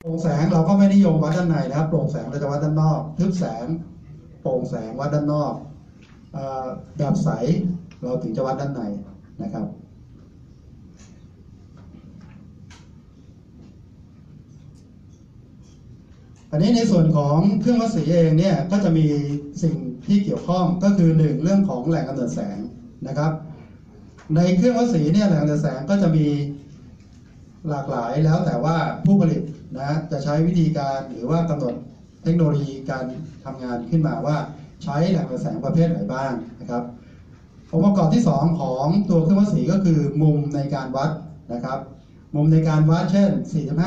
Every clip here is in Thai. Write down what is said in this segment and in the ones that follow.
โปร่งแสงเราก็ไม่นิยมวัดด้านในนะครับโปร่งแสงเราจะวัดด้านนอกทึบแสงโปร่งแสงวัดด้านนอกแบบใสเราถึงจะวัดด้านในนะครับอันนี้ในส่วนของเครื่องวัดสีเองเนี่ยก็จะมีสิ่งที่เกี่ยวข้องก็คือ1เรื่องของแหล่งกำเนิดแสงนะครับในเครื่องวัดสีเนี่ยแหล่งกำเนิดแสงก็จะมีหลากหลายแล้วแต่ว่าผู้ผลิตนะจะใช้วิธีการหรือว่ากำหนดเทคโนโลยีการทำงานขึ้นมาว่าใช้แหล่งกำเนิดแสงประเภทไหนบ้างนะครับองค์ประกอบที่2ของตัวเครื่องวัดสีก็คือมุมในการวัดนะครับมุมในการวัดเช่น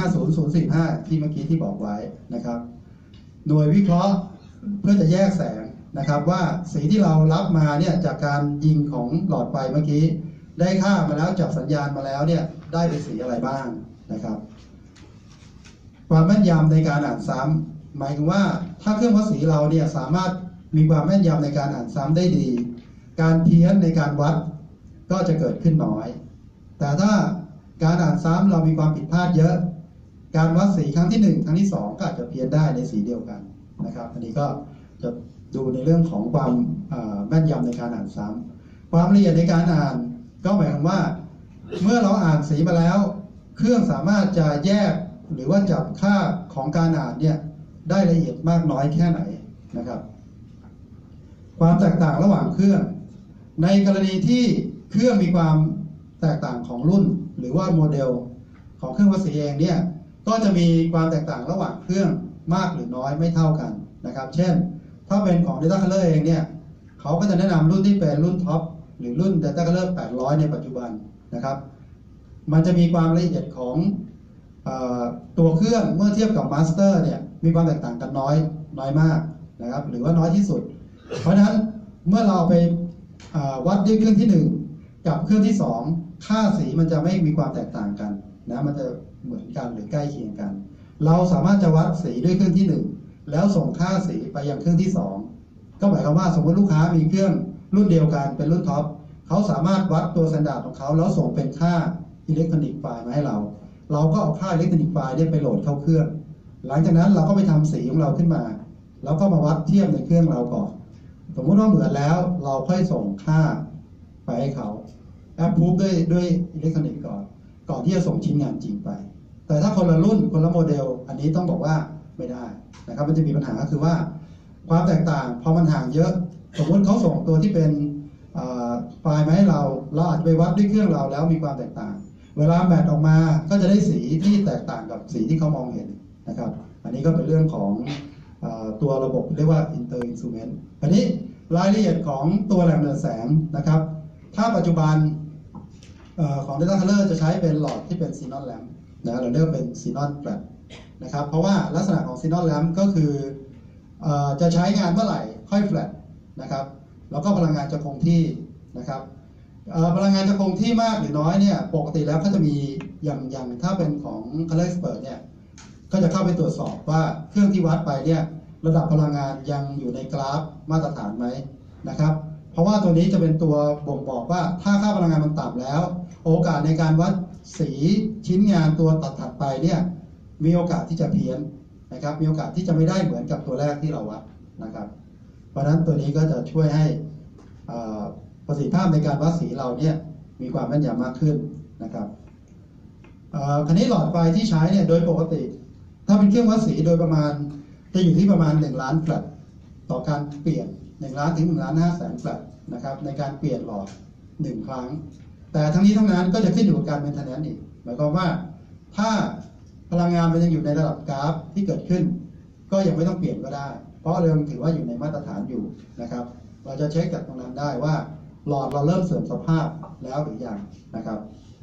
450-045 ที่เมื่อกี้ที่บอกไว้นะครับหน่วยวิเคราะห์เพื่อจะแยกแสงนะครับว่าสีที่เรารับมาเนี่ยจากการยิงของหลอดไฟเมื่อกี้ได้ค่ามาแล้วจับสัญญาณมาแล้วเนี่ยได้เป็นสีอะไรบ้างนะครับความแม่นยำในการอ่านซ้ำหมายถึงว่าถ้าเครื่องวัดสีเราเนี่ยสามารถมีความแม่นยำในการอ่านซ้ำได้ดีการเพี้ยนในการวัดก็จะเกิดขึ้นน้อยแต่ถ้าการอ่านซ้ำเรามีความผิดพลาดเยอะการวัดสีครั้งที่1ครั้งที่2ก็อาจจะเพี้ยนได้ในสีเดียวกันนะครับอันนี้ก็จะดูในเรื่องของความแม่นยำในการอ่านซ้ำความละเอียดในการอ่านก็หมายความว่าเมื่อเราอ่านสีมาแล้วเครื่องสามารถจะแยกหรือว่าจับค่าของการอ่านเนี่ยได้ละเอียดมากน้อยแค่ไหนนะครับความแตกต่างระหว่างเครื่องในกรณีที่เครื่องมีความแตกต่างของรุ่นหรือว่าโมเดลของเครื่องวัดสีเองเนี่ยก็จะมีความแตกต่างระหว่างเครื่องมากหรือน้อยไม่เท่ากันนะครับเช่นถ้าเป็นของ Data Color เองเนี่ยเขาก็จะแนะนำรุ่นที่เป็นรุ่นท็อปหรือรุ่น Data Color 800ในปัจจุบันนะครับมันจะมีความละเอียดของตัวเครื่องเมื่อเทียบกับ Master เนี่ยมีความแตกต่างกันน้อยมากนะครับหรือว่าน้อยที่สุดเพราะฉะนั้นเมื่อเราไปวัดด้วยเครื่องที่1กับเครื่องที่2ค่าสีมันจะไม่มีความแตกต่างกันนะมันจะเหมือนกันหรือใกล้เคียงกันเราสามารถจะวัดสีด้วยเครื่องที่1แล้วส่งค่าสีไปยังเครื่องที่2ก็หมายความว่าสมมติลูกค้ามีเครื่องรุ่นเดียวกันเป็นรุ่นท็อปเขาสามารถวัดตัวสแตนดาร์ดของเขาแล้วส่งเป็นค่าอิเล็กทรอนิกส์ไฟล์มาให้เราก็เอาค่าอิเล็กทรอนิกส์ไฟล์ไปโหลดเข้าเครื่องหลังจากนั้นเราก็ไปทำสีของเราขึ้นมาแล้วก็มาวัดเทียบในเครื่องเราก่อนสมมติว่าเหมือนแล้วเราค่อยส่งค่าไปให้เขาแอปพูฟด้วยอิเล็กทรอนิกส์ก่อนที่จะส่งชิ้นงานจริงไปแต่ถ้าคนละรุ่นคนละโมเดลอันนี้ต้องบอกว่าไม่ได้นะครับมันจะมีปัญหาคือว่าความแตกต่างพอมันห่างเยอะสมมติเขาส่งตัวที่เป็นไฟล์มาให้เราอาจจะไปวัดด้วยเครื่องเราแล้วมีความแตกต่างเวลาแมทออกมาก็จะได้สีที่แตกต่างกับสีที่เขามองเห็นนะครับอันนี้ก็เป็นเรื่องของตัวระบบเรียกว่า Inter Instrument อันนี้รายละเอียดของตัวแหล่งกำเนิดแสงนะครับถ้าปัจจุบันของ Data Color จะใช้เป็นหลอดที่เป็น Xenon Lamp นะเราเรียกเป็น Xenon Flat นะครับเพราะว่าลักษณะของ Xenon Lamp ก็คือจะใช้งานเมื่อไหร่ค่อย Flat นะครับแล้วก็พลังงานจะคงที่นะครับพลังงานจะคงที่มากหรือน้อยเนี่ยปกติแล้วก็จะมีอย่างถ้าเป็นของ Color Expert เนี่ยก็จะเข้าไปตรวจสอบว่าเครื่องที่วัดไปเนี่ยระดับพลังงานยังอยู่ในกราฟมาตรฐานไหมนะครับเพราะว่าตัวนี้จะเป็นตัวบ่งบอกว่าถ้าค่าพลังงานมันต่ำแล้วโอกาสในการวัดสีชิ้นงานตัวถัดไปเนี่ยมีโอกาสที่จะเพี้ยนนะครับมีโอกาสที่จะไม่ได้เหมือนกับตัวแรกที่เราวัดนะครับเพราะฉะนั้นตัวนี้ก็จะช่วยให้ประสิทธิภาพในการวัดสีเราเนี่ยมีความแม่นยำมากขึ้นนะครับคราวนี้หลอดไฟที่ใช้เนี่ยโดยปกติถ้าเป็นเครื่องวัดสีโดยประมาณจะอยู่ที่ประมาณ1 ล้านแฟลชต่อการเปลี่ยน1 ล้านถึง1 ล้าน 5 แสนแฟลชนะครับในการเปลี่ยนหลอด1 ครั้งแต่ทั้งนี้ทั้งนั้นก็จะขึ้นอยู่กับการเป็นmaintenanceอีกหมายความว่าถ้าพลังงานมันยังอยู่ในระดับกราฟที่เกิดขึ้นก็ยังไม่ต้องเปลี่ยนก็ได้เพราะเราถือว่าอยู่ในมาตรฐานอยู่นะครับเราจะเช็คจากตรงนั้นได้ว่าหลอดเราเริ่มเสื่อมสภาพแล้วหรือยังนะครับ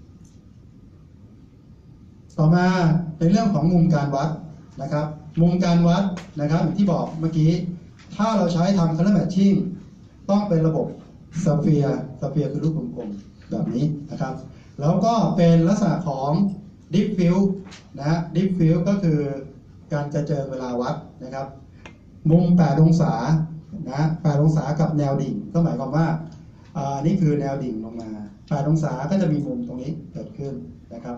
ต่อมาในเรื่องของมุมการวัดนะครับมุมการวัดนะครับอย่างที่บอกเมื่อกี้ถ้าเราใช้ทำ color matching ต้องเป็นระบบสเฟียร์คือรูปกลมๆแบบนี้นะครับแล้วก็เป็นลักษณะของ deep field นะ deep field ก็คือการกระเจิงเวลาวัดนะครับมุม8 องศานะ8 องศากับแนวดิ่งก็หมายความว่านี่คือแนวดิ่งลงมา8 องศาก็จะมีมุมตรงนี้เกิดขึ้นนะครับ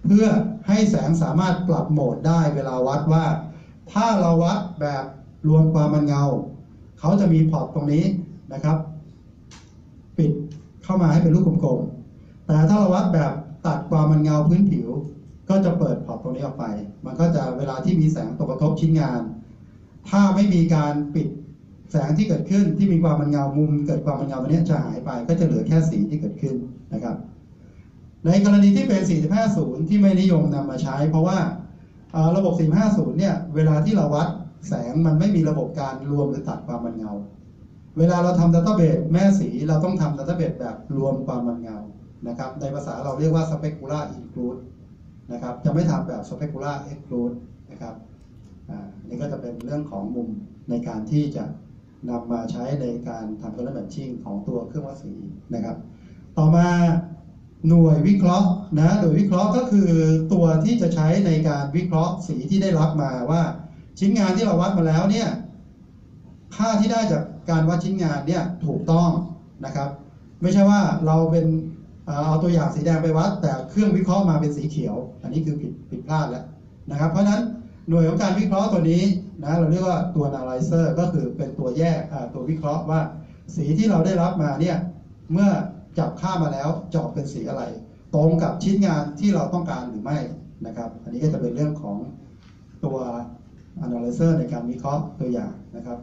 เพื่อให้แสงสามารถปรับโหมดได้เวลาวัดว่าถ้าเราวัดแบบรวมความมันเงาเขาจะมีพอร์ตตรงนี้นะครับปิดเข้ามาให้เป็นรูปกลมๆแต่ถ้าเราวัดแบบตัดความมันเงาพื้นผิวก็จะเปิดพอร์ตตรงนี้ออกไปมันก็จะเวลาที่มีแสงตกกระทบชิ้นงานถ้าไม่มีการปิดแสงที่เกิดขึ้นที่มีความมันเงามุมเกิดความมันเงาตัวนี้จะหายไปก็จะเหลือแค่สีที่เกิดขึ้นนะครับในกรณีที่เป็น450ที่ไม่นิยมนำมาใช้เพราะว่าระบบ450เนี่ยเวลาที่เราวัดแสงมันไม่มีระบบการรวมหรือตัดความมันเงาเวลาเราทำดัตต้าเบสแม่สีเราต้องทำดัตต้าเบสแบบรวมความมันเงานะครับในภาษาเราเรียกว่า specular include นะครับจะไม่ทำแบบ specular exclude นะครับนี่ก็จะเป็นเรื่องของมุมในการที่จะนำมาใช้ในการทำ color matching ของตัวเครื่องวัดสีนะครับต่อมาหน่วยวิเคราะห์นะหน่วยวิเคราะห์ก็คือตัวที่จะใช้ในการวิเคราะห์สีที่ได้รับมาว่าชิ้นงานที่เราวัดมาแล้วเนี่ยค่าที่ได้จากการวัดชิ้นงานเนี่ยถูกต้องนะครับไม่ใช่ว่าเราเป็นเอาตัวอย่างสีแดงไปวัดแต่เครื่องวิเคราะห์มาเป็นสีเขียวอันนี้คือผิดพลาดแล้วนะครับเพราะฉะนั้นหน่วยของการวิเคราะห์ตัวนี้นะเราเรียกว่าตัว analyzer ก็คือเป็นตัวแยกตัววิเคราะห์ว่าสีที่เราได้รับมาเนี่ยเมื่อจับค่ามาแล้วจะออกเป็นสีอะไรตรงกับชิ้นงานที่เราต้องการหรือไม่นะครับอันนี้ก็จะเป็นเรื่องของตัว analyzer ในการวิเคราะห์ตัวอย่างนะครับ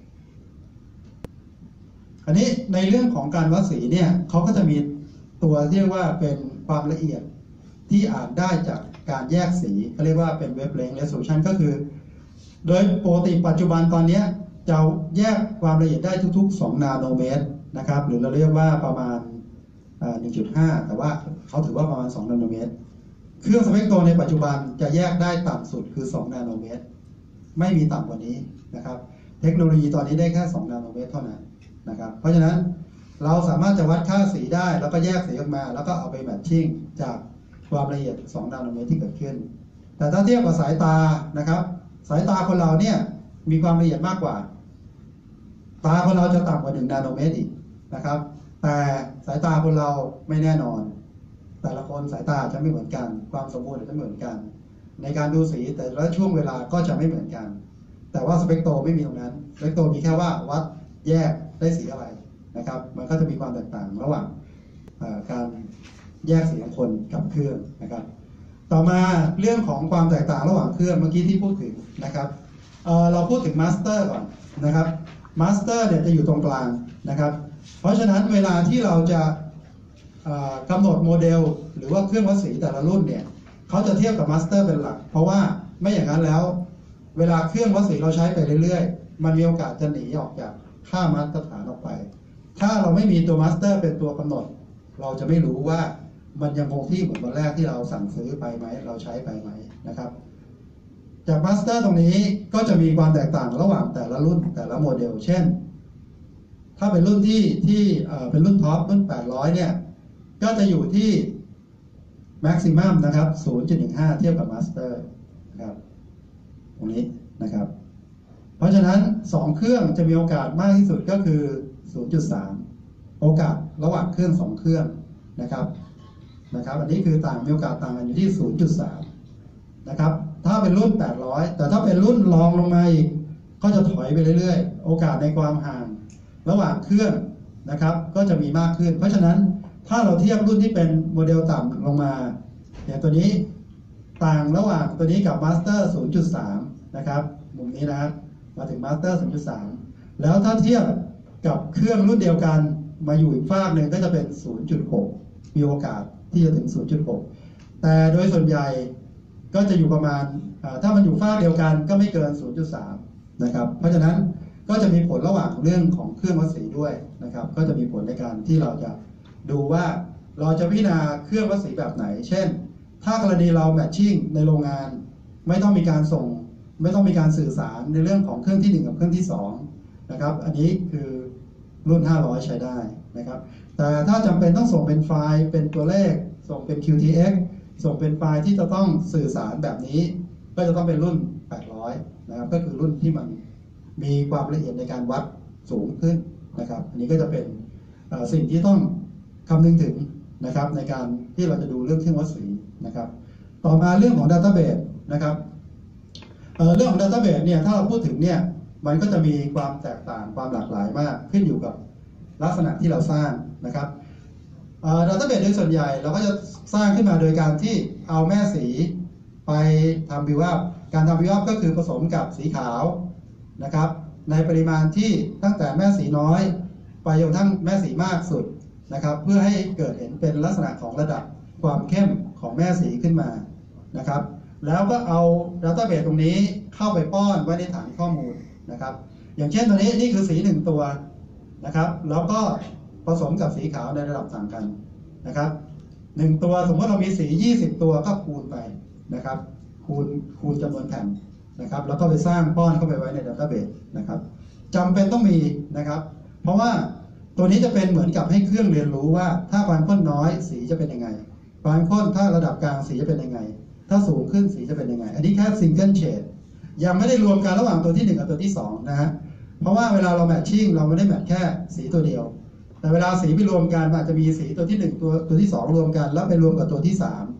อันนี้ในเรื่องของการวัดสีเนี่ยเขาก็จะมีตัวเรียกว่าเป็นความละเอียดที่อ่านได้จากการแยกสีเขาเรียกว่าเป็น wavelength resolution ก็คือโดยปกติปัจจุบันตอนนี้จะแยกความละเอียดได้ทุกๆ2นาโนเมตรนะครับหรือเราเรียกว่าประมาณ1.5 แต่ว่าเขาถือว่าประมาณ2นาโนเมตรเครื่องสเปกโทรในปัจจุบันจะแยกได้ต่ำสุดคือ2นาโนเมตรไม่มีต่ำกว่านี้นะครับเทคโนโลยีตอนนี้ได้แค่2นาโนเมตรเท่านั้นนะครับเพราะฉะนั้นเราสามารถจะวัดค่าสีได้แล้วก็แยกสีออกมาแล้วก็เอาไปแมทชิ่งจากความละเอียด2นาโนเมตรที่เกิดขึ้นแต่ถ้าเทียบกับสายตานะครับสายตาคนเราเนี่ยมีความละเอียดมากกว่าตาคนเราจะต่ำกว่า1นาโนเมตรอีกนะครับแต่สายตาคนเราไม่แน่นอนแต่ละคนสายตาจะไม่เหมือนกันความสมบูรณ์จะไม่เหมือนกันในการดูสีแต่ละช่วงเวลาก็จะไม่เหมือนกันแต่ว่าสเปกโทรไม่มีตรงนั้นสเปกโทรมีแค่ว่าวัดแยกได้สีอะไรนะครับมันก็จะมีความแตกต่างระหว่างการแยกสีของคนกับเครื่องนะครับต่อมาเรื่องของความแตกต่างระหว่างเครื่องเมื่อกี้ที่พูดถึงนะครับเราพูดถึงมาสเตอร์ก่อนนะครับมาสเตอร์เนี่ยจะอยู่ตรงกลางนะครับเพราะฉะนั้นเวลาที่เราจะกำหนดโมเดลหรือว่าเครื่องวัดสีแต่ละรุ่นเนี่ยเขาจะเทียบกับมาสเตอร์เป็นหลักเพราะว่าไม่อย่างนั้นแล้วเวลาเครื่องวัดสีเราใช้ไปเรื่อยๆมันมีโอกาสจะหนีออกจากค่ามาตรฐานออกไปถ้าเราไม่มีตัวมาสเตอร์เป็นตัวกำหนดเราจะไม่รู้ว่ามันยังคงที่เหมือนวันแรกที่เราสั่งซื้อไปไหมเราใช้ไปไหมนะครับจากมาสเตอร์ตรงนี้ก็จะมีความแตกต่างระหว่างแต่ละรุ่นแต่ละโมเดลเช่นถ้าเป็นรุ่นที่เป็นรุ่นท็อปรุ่น800เนี่ยก็จะอยู่ที่แม็กซิมัมนะครับ 0.15 เทียบกับมาสเตอร์นะครับตรงนี้นะครับเพราะฉะนั้น2เครื่องจะมีโอกาสมากที่สุดก็คือ 0.3 โอกาสระหว่างเครื่อง2เครื่องนะครับอันนี้คือมีโอกาสต่างกันอยู่ที่ 0.3 นะครับถ้าเป็นรุ่น800แต่ถ้าเป็นรุ่นรองลงมาอีกก็จะถอยไปเรื่อยๆโอกาสในความห่างระหว่างเครื่องนะครับก็จะมีมากขึ้นเพราะฉะนั้นถ้าเราเทียบรุ่นที่เป็นโมเดลต่ำลงมาอย่างตัวนี้ต่างระหว่างตัวนี้กับมาสเตอร์ 0.3 นะครับมุมนี้นะครับมาถึงมาสเตอร์ 0.3 แล้วถ้าเทียบกับเครื่องรุ่นเดียวกันมาอยู่อีกฝากหนึ่งก็จะเป็น 0.6 มีโอกาสที่จะถึง 0.6 แต่โดยส่วนใหญ่ก็จะอยู่ประมาณถ้ามันอยู่ฝากเดียวกันก็ไม่เกิน 0.3 นะครับเพราะฉะนั้นก็จะมีผลระหว่างเรื่องของเครื่องวัดสีด้วยนะครับก็จะมีผลในการที่เราจะดูว่าเราจะพิจารณาเครื่องวัดสีแบบไหนเช่นถ้ากรณีเราแมทชิ่งในโรงงานไม่ต้องมีการส่งไม่ต้องมีการสื่อสารในเรื่องของเครื่องที่1กับเครื่องที่2นะครับอันนี้คือรุ่น500ใช้ได้นะครับแต่ถ้าจำเป็นต้องส่งเป็นไฟล์เป็นตัวเลขส่งเป็น QTX ส่งเป็นไฟล์ที่จะต้องสื่อสารแบบนี้ก็จะต้องเป็นรุ่น800นะครับก็คือรุ่นที่มันมีความละเอียดในการวัดสูงขึ้นนะครับอันนี้ก็จะเป็นสิ่งที่ต้องคำนึงถึงนะครับในการที่เราจะดูเรื่องเครื่องวัดสีนะครับต่อมาเรื่องของ Database นะครับเรื่องของ Database เนี่ยถ้าเราพูดถึงเนี่ยมันก็จะมีความแตกต่างความหลากหลายมากขึ้นอยู่กับลักษณะที่เราสร้างนะครับDatabase โดยส่วนใหญ่เราก็จะสร้างขึ้นมาโดยการที่เอาแม่สีไปทำบิวอัพการทำบิวอัพก็คือผสมกับสีขาวนะครับในปริมาณที่ตั้งแต่แม่สีน้อยไปจนกระทั่งแม่สีมากสุดนะครับเพื่อให้เกิดเห็นเป็นลักษณะของระดับความเข้มของแม่สีขึ้นมานะครับแล้วก็เอา Database ตรงนี้เข้าไปป้อนไว้ในฐานข้อมูลนะครับอย่างเช่นตัวนี้นี่คือสี1ตัวนะครับแล้วก็ผสมกับสีขาวในระดับต่างกันนะครับ1ตัวสมมติเรามีสี20ตัวก็คูณไปนะครับคูณจำนวนแผ่นนะครับแล้วก็ไปสร้างป้อนเข้าไปไว้ใน Database นะครับจำเป็นต้องมีนะครับเพราะว่าตัวนี้จะเป็นเหมือนกับให้เครื่องเรียนรู้ว่าถ้าความข้นน้อยสีจะเป็นยังไงความข้นถ้าระดับกลางสีจะเป็นยังไงถ้าสูงขึ้นสีจะเป็นยังไงอันนี้แค่ซิงเกิลเชดยังไม่ได้รวมกันระหว่างตัวที่1กับตัวที่2นะฮะเพราะว่าเวลาเราแมทชิ่งเราไม่ได้แมทแค่สีตัวเดียวแต่เวลาสีไปรวมกันอาจจะมีสีตัวที่1ตัวที่2รวมกันแล้วไปรวมกับตัวที่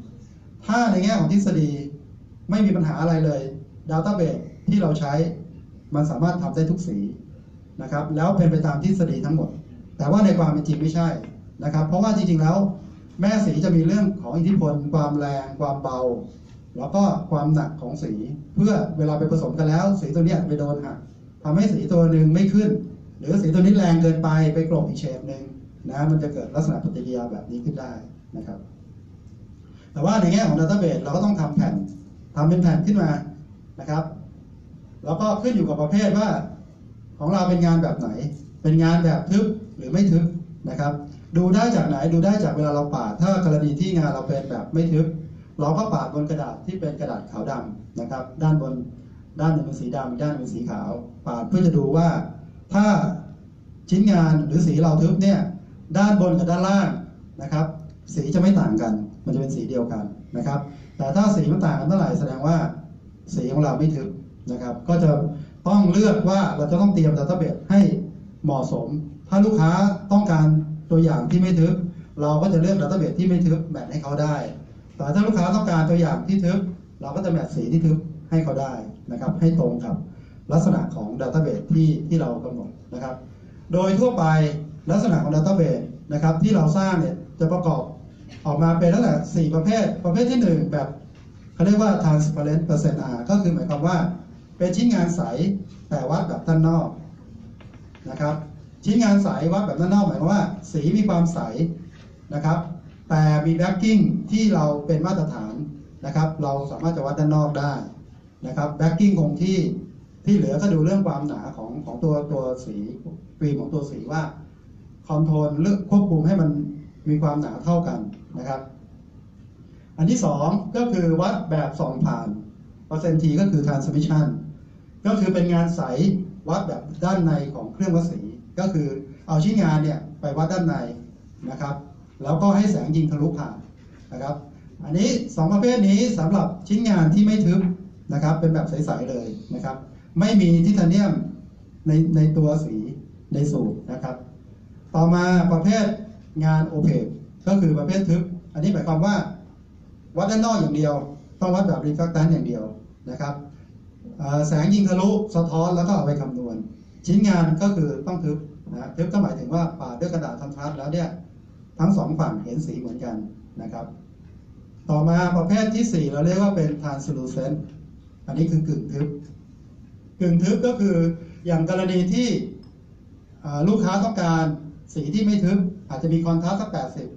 3ถ้าในแง่ของทฤษฎีไม่มีปัญหาอะไรเลย Database ที่เราใช้มันสามารถทำได้ทุกสีนะครับแล้วเป็นไปตามทฤษฎีทั้งหมดแต่ว่าในความเป็นจริงไม่ใช่นะครับเพราะว่าจริงๆแล้วแม่สีจะมีเรื่องของอิทธิพลความแรงความเบาแล้วก็ความหนักของสีเพื่อเวลาไปผสมกันแล้วสีตัวนี้ไปโดนหักทำให้สีตัวหนึ่งไม่ขึ้นหรือสีตัวนี้แรงเกินไปกลบอีกเฉดหนึ่งนะมันจะเกิดลักษณะปฏิกิริยาแบบนี้ขึ้นได้นะครับแต่ว่าในแง่ของ Database เราก็ต้องทำแผ่นทำเป็นแผ่นขึ้นมานะครับแล้วก็ขึ้นอยู่กับประเภทว่าของเราเป็นงานแบบไหนเป็นงานแบบทึบหรือไม่ทึบนะครับดูได้จากไหนดูได้จากเวลาเราปาดถ้ากรณีที่งานเราเป็นแบบไม่ทึบเราก็ปาดบนกระดาษที่เป็นกระดาษขาวดำนะครับด้านบนด้านหนึ่งเป็นสีดำด้านหนึ่งเป็นสีขาวปาดเพื่อจะดูว่าถ้าชิ้นงานหรือสีเราทึบเนี่ยด้านบนกับด้านล่างนะครับสีจะไม่ต่างกันมันจะเป็นสีเดียวกันนะครับแต่ถ้าสีมันต่างกันเมื่อไหร่แสดงว่าสีของเราไม่ทึบนะครับก็จะต้องเลือกว่าเราจะต้องเตรียม Database ให้เหมาะสมถ้าลูกค้าต้องการตัวอย่างที่ไม่ทึบเราก็จะเลือก Database ที่ไม่ทึบแมทให้เขาได้แต่ถ้าลูกค้าต้องการตัวอย่างที่ทึบเราก็จะแมทสีที่ทึบให้เขาได้นะครับให้ตรงกับลักษณะของ Database ที่เรากำหนดนะครับโดยทั่วไปลักษณะของ Database นะครับที่เราสร้างเนี่ยจะประกอบออกมาเป็นลักษณะ4ประเภทที่1แบบเขาเรียกว่า transparent percent R ก็คือหมายความว่าเป็นชิ้นงานใสแต่วัดแบบด้านนอกนะครับชิ้นงานใสวัดแบบด้านนอกหมายความว่าสีมีความใสนะครับแต่มีแบ็กกิ้งที่เราเป็นมาตรฐานนะครับเราสามารถจะวัดด้านนอกได้นะครับแบ็กกิ้งคงที่เหลือก็ดูเรื่องความหนาของตัวสีฟิล์มของตัวสีว่าคอนโทรลเลือกควบคุมให้มันมีความหนาเท่ากันนะครับอันที่2ก็คือวัดแบบส่องผ่านเปอร์เซ็นต์ T ก็คือ transmission ก็คือเป็นงานใสวัดแบบด้านในของเครื่องวัดสีก็คือเอาชิ้นงานเนี่ยไปวัดด้านในนะครับแล้วก็ให้แสงยิงทะลุผ่านนะครับอันนี้2ประเภทนี้สำหรับชิ้นงานที่ไม่ทึบนะครับเป็นแบบใสๆเลยนะครับไม่มีทิเทเนียมในตัวสีในสูตรนะครับต่อมาประเภทงานโอเพกก็คือประเภททึบอันนี้หมายความว่าวัดด้านนอกอย่างเดียวต้องวัดแบบรีแฟรคแทนอย่างเดียวนะครับแสงยิงทะลุสะท้อนแล้วก็เอาไปคำนวณชิ้นงานก็คือต้องทึบนะทึบก็หมายถึงว่าปาดด้วยกระดาษคอนทราสต์แล้วเนี่ยทั้ง2ฝั่งเห็นสีเหมือนกันนะครับต่อมาประเภทที่4เราเรียกว่าเป็น translucent อันนี้คือกึ่งทึบก็คืออย่างกรณีที่ลูกค้าต้องการสีที่ไม่ทึบอาจจะมีคอนทราสต์สัก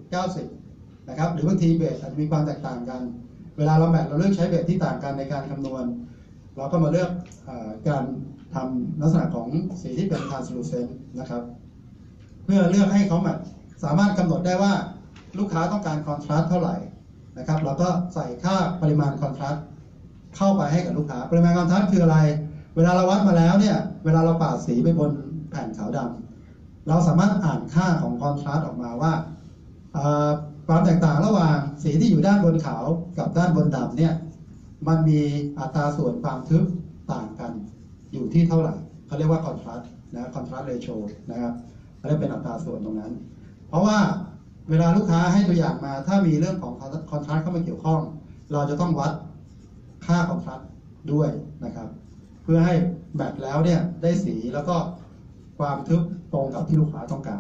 80-90นะครับหรือบางทีเบสอาจจะมีความแตกต่างกันเวลาเราแมทเราเลือกใช้เบสที่ต่างกันในการคำนวณเราก็มาเลือกการทำลักษณะของสีที่เป็น translucent นะครับเพื่อเลือกให้เขาสามารถกำหนดได้ว่าลูกค้าต้องการคอนทราสต์เท่าไหร่นะครับเราก็ใส่ค่าปริมาณคอนทราสต์เข้าไปให้กับลูกค้าปริมาณคอนทราสต์คืออะไรเวลาเราวัดมาแล้วเนี่ยเวลาเราปาดสีไปบนแผ่นขาวดำเราสามารถอ่านค่าของคอนทราสต์ออกมาว่าความแตกต่างระหว่างสีที่อยู่ด้านบนขาวกับด้านบนดำเนี่ยมันมีอัตราส่วนความทึบต่างกันอยู่ที่เท่าไหร่เขาเรียกว่าคอนทราสต์นะคอนทราสต์เรโชนะครับเขาเรียกเป็นอัตราส่วนตรงนั้นเพราะว่าเวลาลูกค้าให้ตัวอย่างมาถ้ามีเรื่องของคอนทราสต์เข้ามาเกี่ยวข้องเราจะต้องวัดค่าคอนทราสต์ด้วยนะครับเพื่อให้แมทแล้วเนี่ยได้สีแล้วก็ความทึบตรงกับที่ลูกค้าต้องการ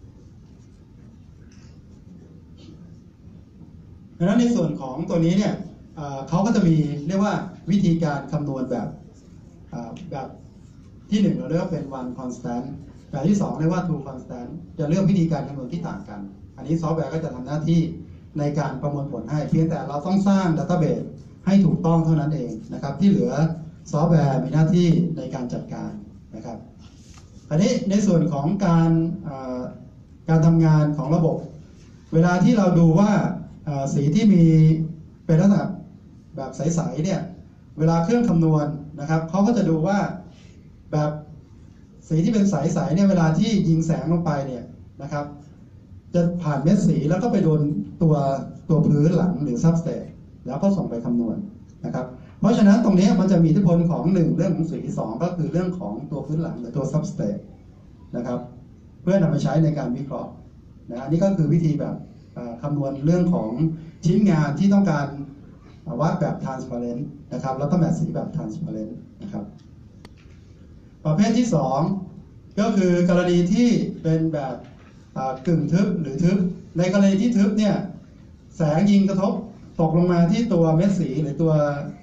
ดังนั้นในส่วนของตัวนี้เนี่ยเขาก็จะมีเรียกว่าวิธีการคำนวณแบบที่1เราเรียกว่าเป็น one constant แบบที่2เรียกว่า two constant จะเลือกวิธีการคำนวณที่ต่างกันอันนี้ซอฟต์แวร์ก็จะทำหน้าที่ในการประมวลผลให้เพียงแต่เราต้องสร้างดัตต้าเบสให้ถูกต้องเท่านั้นเองนะครับที่เหลือซอฟต์แวร์มีหน้าที่ในการจัดการนะครับอันนี้ในส่วนของการทำงานของระบบเวลาที่เราดูว่าสีที่มีเป็นลักษณะแบบใสๆเนี่ยเวลาเครื่องคำนวณนะครับเขาก็จะดูว่าแบบสีที่เป็นใสๆเนี่ยเวลาที่ยิงแสงลงไปเนี่ยนะครับจะผ่านเม็ดสีแล้วก็ไปโดนตัวพื้นหลังหรือซับสเตทแล้วก็ส่งไปคำนวณนะครับเพราะฉะนั้นตรงนี้มันจะมีอิทธิพลของ1เรื่องของสี2ก็คือเรื่องของตัวพื้นหลังหรือตัวซับสเตทนะครับเพื่อนำไปใช้ในการวิเคราะห์นะอันนี้ก็คือวิธีแบบคำนวณเรื่องของชิ้นงานที่ต้องการวัดแบบ transparent นะครับแล้วก็แมทสีแบบ transparent นะครับประเภทที่2ก็คือกรณีที่เป็นแบบกึ่งทึบหรือทึบในกรณีที่ทึบเนี่ยแสงยิงกระทบตกลงมาที่ตัวเม็ดสีหรือตัว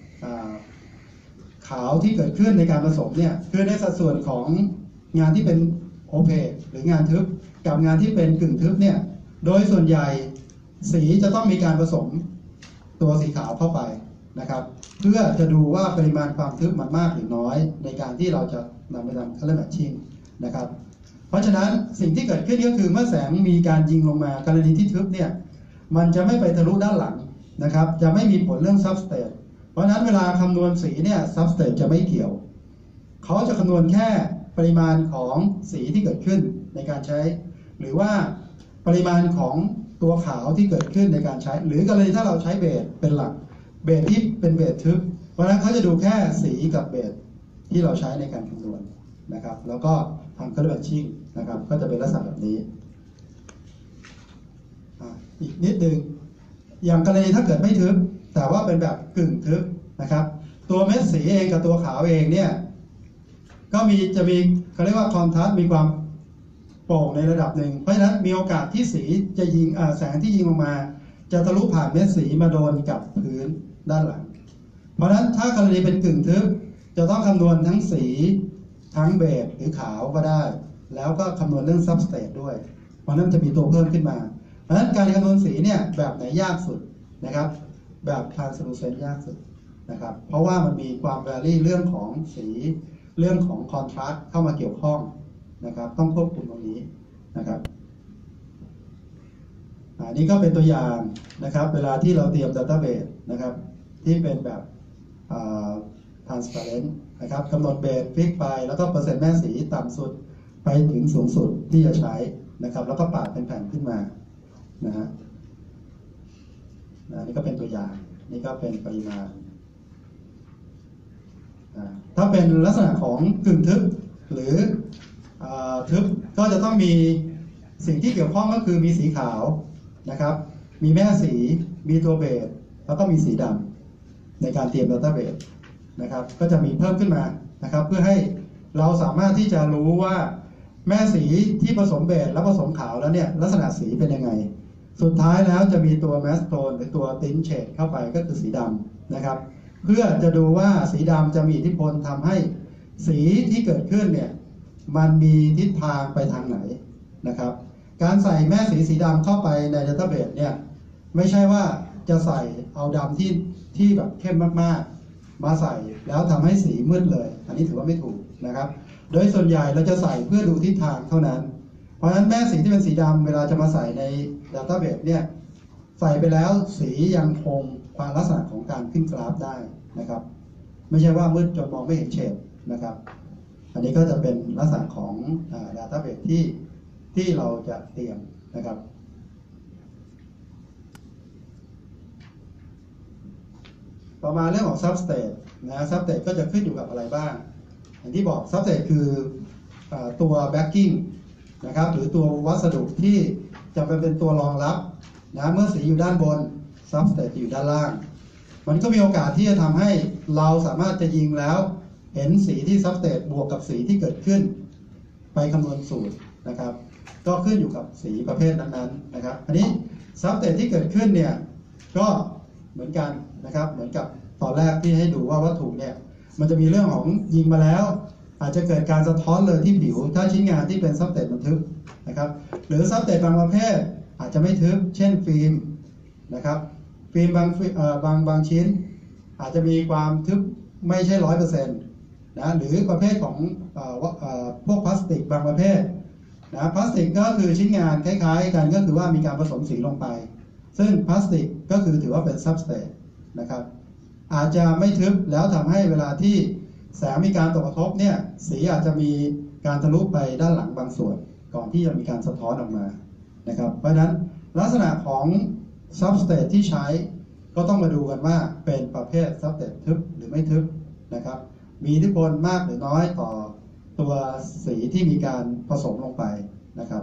ขาวที่เกิดขึ้นในการผสมเนี่ยคือในสัดส่วนของงานที่เป็นโอเพกหรืองานทึบกับงานที่เป็นกึ่งทึบเนี่ยโดยส่วนใหญ่สีจะต้องมีการผสมตัวสีขาวเข้าไปนะครับเพื่อจะดูว่าปริมาณความทึบมันมากหรือน้อยในการที่เราจะนำไปทำ color matching นะครับเพราะฉะนั้นสิ่งที่เกิดขึ้นก็คือเมื่อแสงมีการยิงลงมากรณีที่ทึบเนี่ยมันจะไม่ไปทะลุด้านหลังนะครับจะไม่มีผลเรื่อง substrate เพราะฉะนั้นเวลาคำนวณสีเนี่ย substrate จะไม่เกี่ยวเขาจะคำนวณแค่ปริมาณของสีที่เกิดขึ้นในการใช้หรือว่าปริมาณของตัวขาวที่เกิดขึ้นในการใช้หรือกรณีถ้าเราใช้เบสเป็นหลักเบสที่เป็นเบสทึบเพราะฉะนั้นเขาจะดูแค่สีกับเบสที่เราใช้ในการคำนวณนะครับแล้วก็ทำ color matching นะครับก็จะเป็นลักษณะแบบนี้อีกนิดนึงอย่างกรณีถ้าเกิดไม่ทึบแต่ว่าเป็นแบบกึ่งทึบนะครับตัวเม็ดสีเองกับตัวขาวเองเนี่ยก็จะมีเขาเรียกว่าคอนทราสต์มีความโปร่งในระดับหนึ่งเพราะฉะนั้นมีโอกาสที่สีจะยิงแสงที่ยิงลงมาจะทะลุผ่านเม็ดสีมาโดนกับพื้นด้านหลังเพราะฉะนั้นถ้ากรณีเป็นกึ่งทึบจะต้องคำนวณทั้งสีทั้งเบสหรือขาวก็ได้แล้วก็คำนวณเรื่องซับสเตทด้วยเพราะนั้นจะมีตัวเพิ่มขึ้นมาเพราะฉะนั้นการคำนวณสีเนี่ยแบบไหนยากสุดนะครับแบบ translucent ยากสุดนะครับเพราะว่ามันมีความแวรี่เรื่องของสีเรื่องของคอนทราสต์เข้ามาเกี่ยวข้องนะครับต้องควบคุมตรงนี้นะครับนี่ก็เป็นตัวอย่างนะครับเวลาที่เราเตรียม database นะครับที่เป็นแบบtransparent นะครับกำหนดเบสฟิกไปแล้วก็เปอร์เซ็นต์แม่สีต่ำสุดไปถึงสูงสุดที่จะใช้นะครับแล้วก็ปาดเป็นแผ่นขึ้นมานะฮะนี่ก็เป็นตัวอย่างนี่ก็เป็นปริมาณถ้าเป็นลักษณะของกึ่งทึบหรือทึบก็จะต้องมีสิ่งที่เกี่ยวข้องก็คือมีสีขาวนะครับมีแม่สีมีตัวเบสแล้วก็มีสีดำในการเตรียม database นะครับก็จะมีเพิ่มขึ้นมานะครับเพื่อให้เราสามารถที่จะรู้ว่าแม่สีที่ผสมเบสแล้วผสมขาวแล้วเนี่ยลักษณะสีเป็นยังไงสุดท้ายแล้วจะมีตัวแมสโทนหรือตัวตินเชดเข้าไปก็คือสีดำนะครับเพื่อจะดูว่าสีดำจะมีอิทธิพลทำให้สีที่เกิดขึ้นเนี่ยมันมีทิศทางไปทางไหนนะครับการใส่แม่สีดำเข้าไปในดัตต้าเบสเนี่ยไม่ใช่ว่าจะใส่เอาดำที่แบบเข้มมากๆมาใส่แล้วทำให้สีมืดเลยอันนี้ถือว่าไม่ถูกนะครับโดยส่วนใหญ่เราจะใส่เพื่อดูทิศทางเท่านั้นเพราะฉะนั้นแม่สีที่เป็นสีดำเวลาจะมาใส่ในดัตต้าเบสเนี่ยใส่ไปแล้วสียังคงความลักษณะของการขึ้นกราฟได้นะครับไม่ใช่ว่ามืดจนมองไม่เห็นเฉดนะครับอันนี้ก็จะเป็นลักษณะของดัตต้าเบสที่เราจะเตรียมนะครับต่อมาเรื่องของ substrate นะ substrate ก็จะขึ้นอยู่กับอะไรบ้างอย่างที่บอก substrate คือตัว backing นะครับหรือตัววัสดุที่จะเป็นตัวรองรับนะเมื่อสีอยู่ด้านบน substrate อยู่ด้านล่างมันก็มีโอกาสที่จะทำให้เราสามารถจะยิงแล้วเห็นสีที่ซับสเตทบวกกับสีที่เกิดขึ้นไปคำนวณสูตรนะครับก็ขึ้นอยู่กับสีประเภทนั้นๆนะครับอันนี้ซับสเตทที่เกิดขึ้นเนี่ยก็เหมือนกันนะครับเหมือนกับตอนแรกที่ให้ดูว่าวัตถุเนี่ยมันจะมีเรื่องของยิงมาแล้วอาจจะเกิดการสะท้อนเลยที่ผิวถ้าชิ้นงานที่เป็นซับสเตทมันทึบนะครับหรือซับสเตทบางประเภทอาจจะไม่ทึบเช่นฟิล์มนะครับฟิล์มบางชิ้นอาจจะมีความทึบไม่ใช่100%นะหรือประเภทของพวกพลาสติกบางประเภทนะพลาสติกก็คือชิ้นงานคล้ายๆกันก็คือว่ามีการผสมสีลงไปซึ่งพลาสติกก็คือถือว่าเป็นซับสเตทนะครับอาจจะไม่ทึบแล้วทำให้เวลาที่แสงมีการตกกระทบเนี่ยสีอาจจะมีการทะลุไปด้านหลังบางส่วนก่อนที่จะมีการสะท้อนออกมานะครับเพราะฉะนั้นลักษณะของซับสเตทที่ใช้ก็ต้องมาดูกันว่าเป็นประเภทซับสเตททึบหรือไม่ทึบนะครับมีอิทธิพลมากหรือน้อยต่อตัวสีที่มีการผสมลงไปนะครับ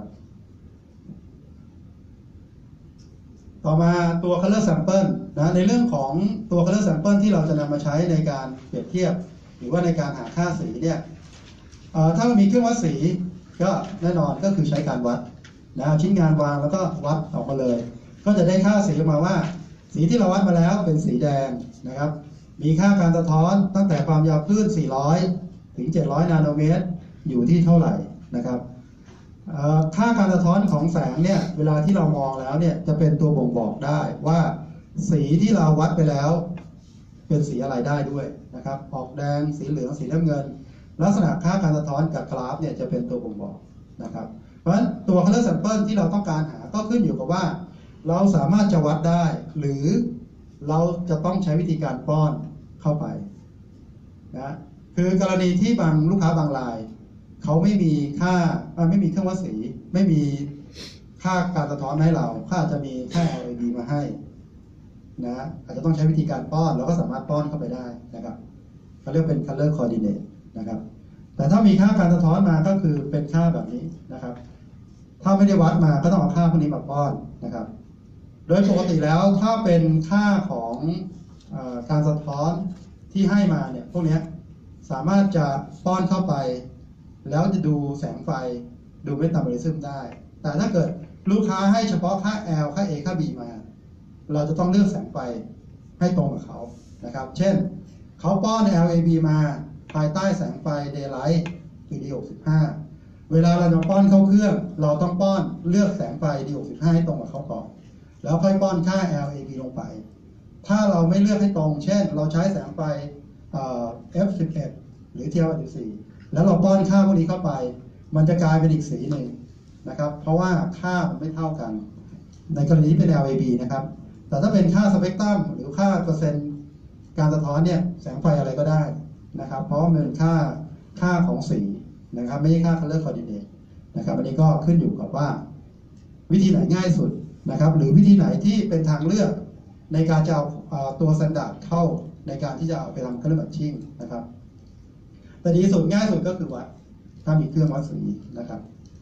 ต่อมาตัว color sample นะในเรื่องของตัว color sample ที่เราจะนำมาใช้ในการเปรียบเทียบหรือว่าในการหาค่าสีเนี่ยถ้าเรามีเครื่องวัดสีก็แน่นอนก็คือใช้การวัดนะชิ้นงานวางแล้วก็วัดออกมาเลยก็จะได้ค่าสีออกมาว่าสีที่เราวัดมาแล้วเป็นสีแดงนะครับมีค่าการสะท้อนตั้งแต่ความยาวคลื่น400ถึง700นาโนเมตรอยู่ที่เท่าไหร่นะครับค่าการสะท้อนของแสงเนี่ยเวลาที่เรามองแล้วเนี่ยจะเป็นตัวบ่งบอกได้ว่าสีที่เราวัดไปแล้วเป็นสีอะไรได้ด้วยนะครับออกแดงสีเหลืองสีน้ำเงินลักษณะค่าการสะท้อนกับกราฟเนี่ยจะเป็นตัวบ่งบอกนะครับเพราะฉะนั้นตัว color sample ที่เราต้องการหาก็ขึ้นอยู่กับว่าเราสามารถจะวัดได้หรือเราจะต้องใช้วิธีการป้อนเข้าไปนะคือกรณีที่บางลูกค้าบางรายเขาไม่มีไม่มีเครื่องวัดสีไม่มีค่าการสะท้อนให้เราเขาอาจจะมีค่า LED มาให้นะอาจจะต้องใช้วิธีการป้อนเราก็สามารถป้อนเข้าไปได้นะครับเขาเรียกเป็น color coordinate นะครับแต่ถ้ามีค่าการสะท้อนมาก็คือเป็นค่าแบบนี้นะครับถ้าไม่ได้วัดมาก็ต้องเอาค่าพวกนี้มาป้อนนะครับโดยปกติแล้วถ้าเป็นค่าของการสะท้อนที่ให้มาเนี่ยพวกนี้สามารถจะป้อนเข้าไปแล้วจะดูแสงไฟดูเมตาบอลิซึมได้แต่ถ้าเกิดลูกค้าให้เฉพาะค่า L ค่า A ค่า B มาเราจะต้องเลือกแสงไฟให้ตรงกับเขานะครับเช่นเขาป้อน LAB มาภายใต้แสงไฟ Daylight D65 เวลาเราจะป้อนเข้าเครื่องเราต้องป้อนเลือกแสงไฟ D65 ให้ตรงกับเขาก่อนแล้วค่อยป้อนค่า LAB ลงไปถ้าเราไม่เลือกให้ตรงเช่นเราใช้แสงไฟF11 หรือ TL14 แล้วเราป้อนค่าพวกนี้เข้าไปมันจะกลายเป็นอีกสีหนึ่งนะครับเพราะว่าค่ามันไม่เท่ากันในกรณีที่เป็น LAB นะครับแต่ถ้าเป็นค่าสเปกตรัมหรือค่าเปอร์เซ็นต์การสะท้อนเนี่ยแสงไฟอะไรก็ได้นะครับเพราะมันเป็นค่าของสีนะครับไม่ใช่ค่า color coordinate นะครับอันนี้ก็ขึ้นอยู่กับว่าวิธีไหนง่ายสุดนะครับหรือวิธีไหนที่เป็นทางเลือกในการจะเอาตัว standard เข้าในการที่จะเอาไปทำ color matching นะครับแต่ดีสุดง่ายสุดก็คือวัดถ้ามีเครื่องวัดสีนะครับ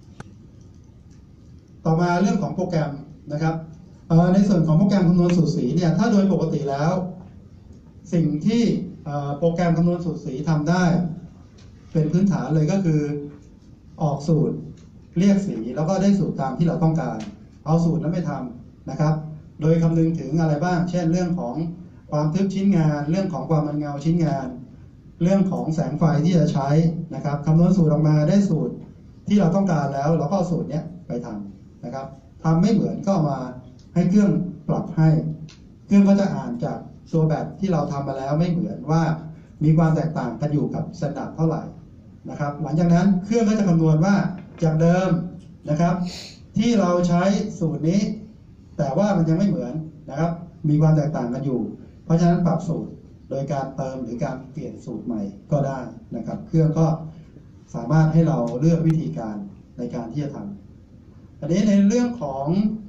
ต่อมาเรื่องของโปรแกรมนะครับในส่วนของโปรแกรมคำนวณสูตรสีเนี่ยถ้าโดยปกติแล้วสิ่งที่โปรแกรมคำนวณสูตรสีทำได้เป็นพื้นฐานเลยก็คือออกสูตรเรียกสีแล้วก็ได้สูตรตามที่เราต้องการเอาสูตรนั้นไปทำนะครับโดยคำนึงถึงอะไรบ้างเช่นเรื่องของความทึบชิ้นงานเรื่องของความมันเงาชิ้นงานเรื่องของแสงไฟที่จะใช้นะครับคำนวณสูตรออกมาได้สูตรที่เราต้องการแล้วเราก็เอาสูตรนี้ไปทำนะครับทำไม่เหมือนก็มาให้เครื่องปรับให้เครื่องก็จะอ่านจากตัวแบบที่เราทำมาแล้วไม่เหมือนว่ามีความแตกต่างกันอยู่กับสแตนดาร์ดเท่าไหร่นะครับหลังจากนั้นเครื่องก็จะคำนวณว่าจากเดิมนะครับที่เราใช้สูตรนี้แต่ว่ามันยังไม่เหมือนนะครับมีความแตกต่างกันอยู่เพราะฉะนั้นปรับสูตรโดยการเติมหรือการเปลี่ยนสูตรใหม่ก็ได้นะครับเครื่องก็สามารถให้เราเลือกวิธีการในการที่จะทำอันนี้ในเรื่องของ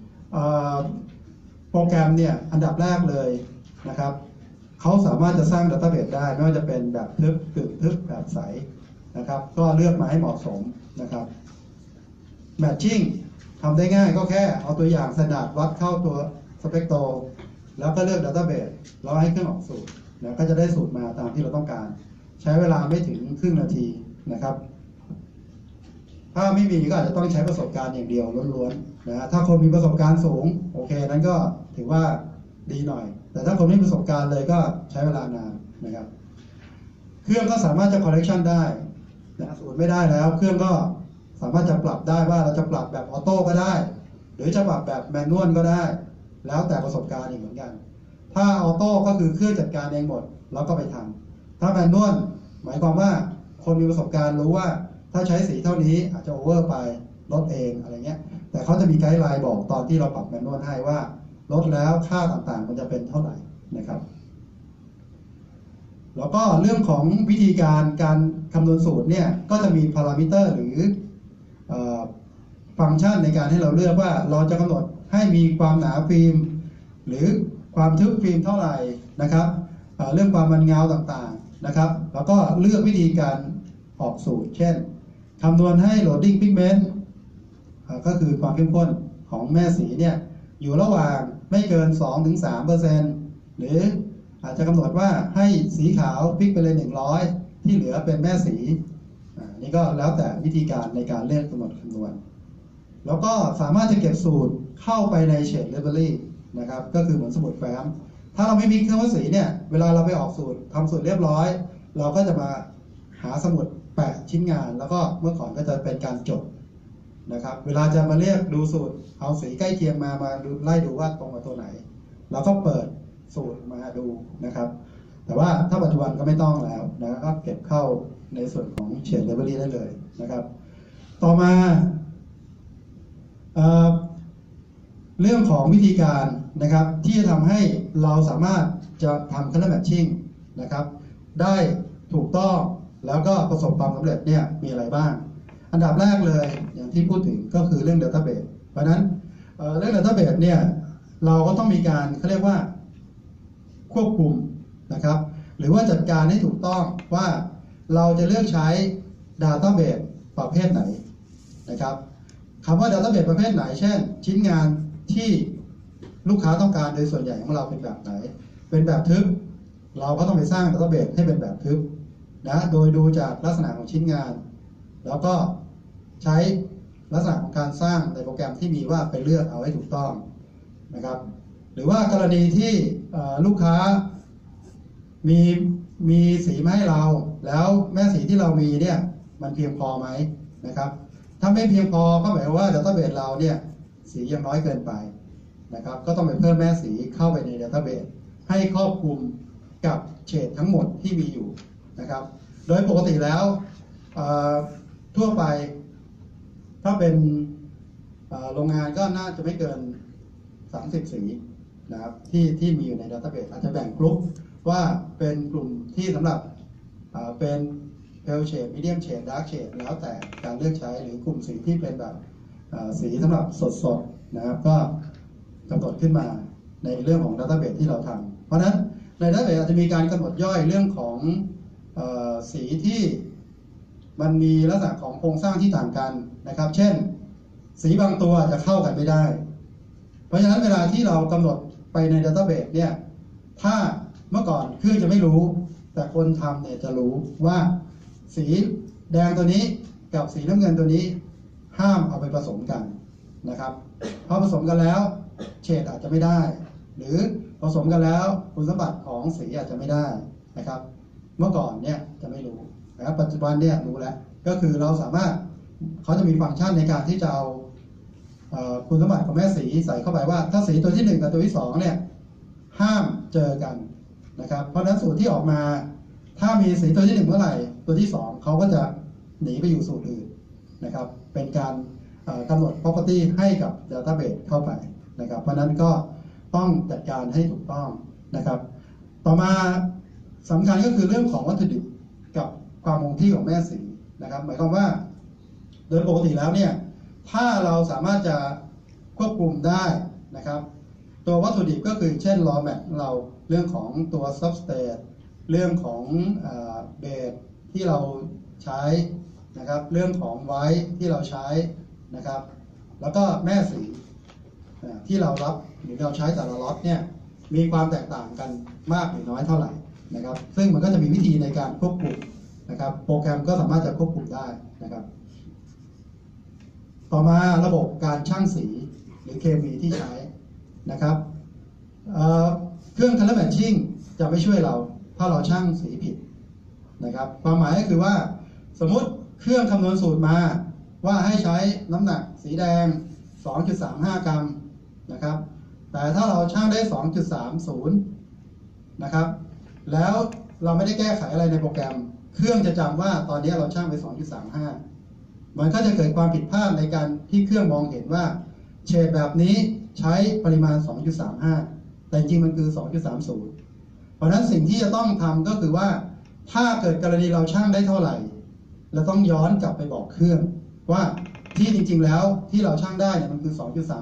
โปรแกรมเนี่ยอันดับแรกเลยนะครับเขาสามารถจะสร้างดัตต้าเบสได้ไม่ว่าจะเป็นแบบทึบกึ่งทึบแบบใสนะครับก็เลือกมาให้เหมาะสมนะครับแมทชิ่งทำได้ง่ายก็แค่เอาตัวอย่างสแตนดาร์ดวัดเข้าตัวสเปกโตรแล้วก็เลือก Database แล้วให้เครื่องออกสูตรนะก็จะได้สูตรมาตามที่เราต้องการใช้เวลาไม่ถึงครึ่งนาทีนะครับถ้าไม่มีก็อาจจะต้องใช้ประสบการณ์อย่างเดียวล้วนๆนะถ้าคนมีประสบการณ์สูงโอเคนั้นก็ถือว่าดีหน่อยแต่ถ้าคนไม่มีประสบการณ์เลยก็ใช้เวลานานนะครับเครื่องก็สามารถจะ correction ได้นะสูตรไม่ได้แล้วเครื่องก็สามารถจะปรับได้ว่าเราจะปรับแบบออโต้ก็ได้หรือจะปรับแบบแมนนวลก็ได้แล้วแต่ประสบการณ์อีกเหมือนกันถ้าออโต้ก็คือเครื่องจัดการเองหมดแล้วก็ไปทำถ้าแมนนวลหมายความว่าคนมีประสบการณ์รู้ว่าถ้าใช้สีเท่านี้อาจจะโอเวอร์ไปลดเองอะไรเงี้ยแต่เขาจะมีไกด์ไลน์บอกตอนที่เราปรับแมนนวลให้ว่าลดแล้วค่าต่างๆมันจะเป็นเท่าไหร่นะครับแล้วก็เรื่องของวิธีการคำนวณสูตรเนี่ยก็จะมีพารามิเตอร์หรือฟังก์ชันในการให้เราเลือกว่าเราจะกำหนดให้มีความหนาฟิล์มหรือความทึบฟิล์มเท่าไหร่นะครับเรื่องความมันเงาต่างๆนะครับแล้วก็เลือกวิธีการออกสูตรเช่นคำนวณให้ loading pigment ก็คือความเข้มข้นของแม่สีเนี่ยอยู่ระหว่างไม่เกิน 2-3% หรืออาจจะกำหนดว่าให้สีขาวพลิกไปเลย100ที่เหลือเป็นแม่สีนี่ก็แล้วแต่วิธีการในการเลือกกำหนดคำนวณแล้วก็สามารถจะเก็บสูตรเข้าไปใน Shade Library นะครับก็คือเหมือนสมุดแฟ้มถ้าเราไม่มีเครื่องวัดสีเนี่ยเวลาเราไปออกสูตรทำสูตรเรียบร้อยเราก็จะมาหาสมุดแปะชิ้นงานแล้วก็เมื่อก่อนก็จะเป็นการจดนะครับเวลาจะมาเรียกดูสูตรเอาสีใกล้เคียงมาดูไล่ดูว่าตรงกับตัวไหนเราก็เปิดสูตรมาดูนะครับแต่ว่าถ้าปัจจุบันก็ไม่ต้องแล้วนะครับเก็บเข้าในส่วนของ Shade Library ได้เลยนะครับต่อมาเรื่องของวิธีการนะครับที่จะทำให้เราสามารถจะทำ Color Matching นะครับได้ถูกต้องแล้วก็ประสบความสำเร็จเนี่ยมีอะไรบ้างอันดับแรกเลยอย่างที่พูดถึงก็คือเรื่อง Database เพราะนั้นเรื่อง Database เนี่ยเราก็ต้องมีการเขาเรียกว่าควบคุมนะครับหรือว่าจัดการให้ถูกต้องว่าเราจะเลือกใช้ Database ประเภทไหนนะครับคำว่า Database ประเภทไหนเช่นชิ้นงานที่ลูกค้าต้องการโดยส่วนใหญ่ของเราเป็นแบบไหนเป็นแบบทึบเราก็ต้องไปสร้าง Database ให้เป็นแบบทึบนะโดยดูจากลักษณะของชิ้นงานแล้วก็ใช้ลักษณะของการสร้างในโปรแกรมที่มีว่าไปเลือกเอาให้ถูกต้องนะครับหรือว่ากรณีที่ลูกค้ามีสีมาให้เราแล้วแม่สีที่เรามีเนี่ยมันเพียงพอไหมนะครับถ้าไม่เพียงพอก็หมายว่า Database เราเนี่ยสียังน้อยเกินไปนะครับก็ต้องไปเพิ่มแม่สีเข้าไปใน Database ให้ครอบคลุมกับเฉดทั้งหมดที่มีอยู่นะครับโดยปกติแล้วทั่วไปถ้าเป็นโรงงานก็น่าจะไม่เกิน30 สีนะครับที่มีอยู่ใน Database อาจจะแบ่งกลุ่มว่าเป็นกลุ่มที่สำหรับเป็น pale shade medium shade dark shade แล้วแต่การเลือกใช้หรือกลุ่มสีที่เป็นแบบสีสำหรับสดๆนะครับก็กำหนดขึ้นมาในเรื่องของ Database ที่เราทำเพราะฉะนั้นใน Database อาจจะมีการกำหนดย่อยเรื่องของสีที่มันมีลักษณะของโครงสร้างที่ต่างกันนะครับเช่นสีบางตัวจะเข้ากันไม่ได้เพราะฉะนั้นเวลาที่เรากำหนดไปใน Database เนี่ยถ้าเมื่อก่อนเครื่องจะไม่รู้แต่คนทำเนี่ยจะรู้ว่าสีแดงตัวนี้กับสีน้ำเงินตัวนี้ห้ามเอาไปผสมกันนะครับพอผสมกันแล้วเฉดอาจจะไม่ได้หรือผสมกันแล้วคุณสมบัติของสีอาจจะไม่ได้นะครับเมื่อก่อนเนี่ยจะไม่รู้นะครับปัจจุบันเนี่ยรู้แล้วก็คือเราสามารถเขาจะมีฟังก์ชันในการที่จะเอาคุณสมบัติของแม่สีใส่เข้าไปว่าถ้าสีตัวที่1กับตัวที่2เนี่ยห้ามเจอกันนะครับเพราะฉะนั้นสูตรที่ออกมาถ้ามีสีตัวที่1เมื่อไหร่ตัวที่2เขาก็จะหนีไปอยู่สูตรอื่นนะครับเป็นการกำหนด property ให้กับ database เข้าไปนะครับเพราะนั้นก็ต้องจัดการให้ถูกต้องนะครับต่อมาสำคัญก็คือเรื่องของวัตถุดิบกับความคงที่ของแม่สีนะครับหมายความว่าโดยปกติแล้วเนี่ยถ้าเราสามารถจะควบคุมได้นะครับตัววัตถุดิบก็คือเช่น raw mat เราเรื่องของตัว substrate เรื่องของเบสที่เราใช้นะครับเรื่องของไวท์ที่เราใช้นะครับแล้วก็แม่สีที่เรารับหรือเราใช้แต่ละล็อตเนี่ยมีความแตกต่างกันมากหรือน้อยเท่าไหร่นะครับซึ่งมันก็จะมีวิธีในการควบคุมนะครับโปรแกรมก็สามารถจะควบคุมได้นะครับต่อมาระบบการชั่งสีหรือเคมีที่ใช้นะครับเครื่อง color matching จะไม่ช่วยเราถ้าเราชั่งสีผิดนะครับความหมายก็คือว่าสมมุติเครื่องคำนวณสูตรมาว่าให้ใช้น้ำหนักสีแดง 2.35 กรัมนะครับแต่ถ้าเราชั่งได้ 2.30 นะครับแล้วเราไม่ได้แก้ไขอะไรในโปรแกรมเครื่องจะจำว่าตอนนี้เราชั่งไป 2.35 มันก็จะเกิดความผิดพลาดในการที่เครื่องมองเห็นว่าเฉดแบบนี้ใช้ปริมาณ 2.35 แต่จริงมันคือ 2.30 เพราะฉะนั้นสิ่งที่จะต้องทำก็คือว่าถ้าเกิดกรณีเราชั่งได้เท่าไหร่เราต้องย้อนกลับไปบอกเครื่องว่าที่จริงๆแล้วที่เราชั่งได้เนี่ยมันคือ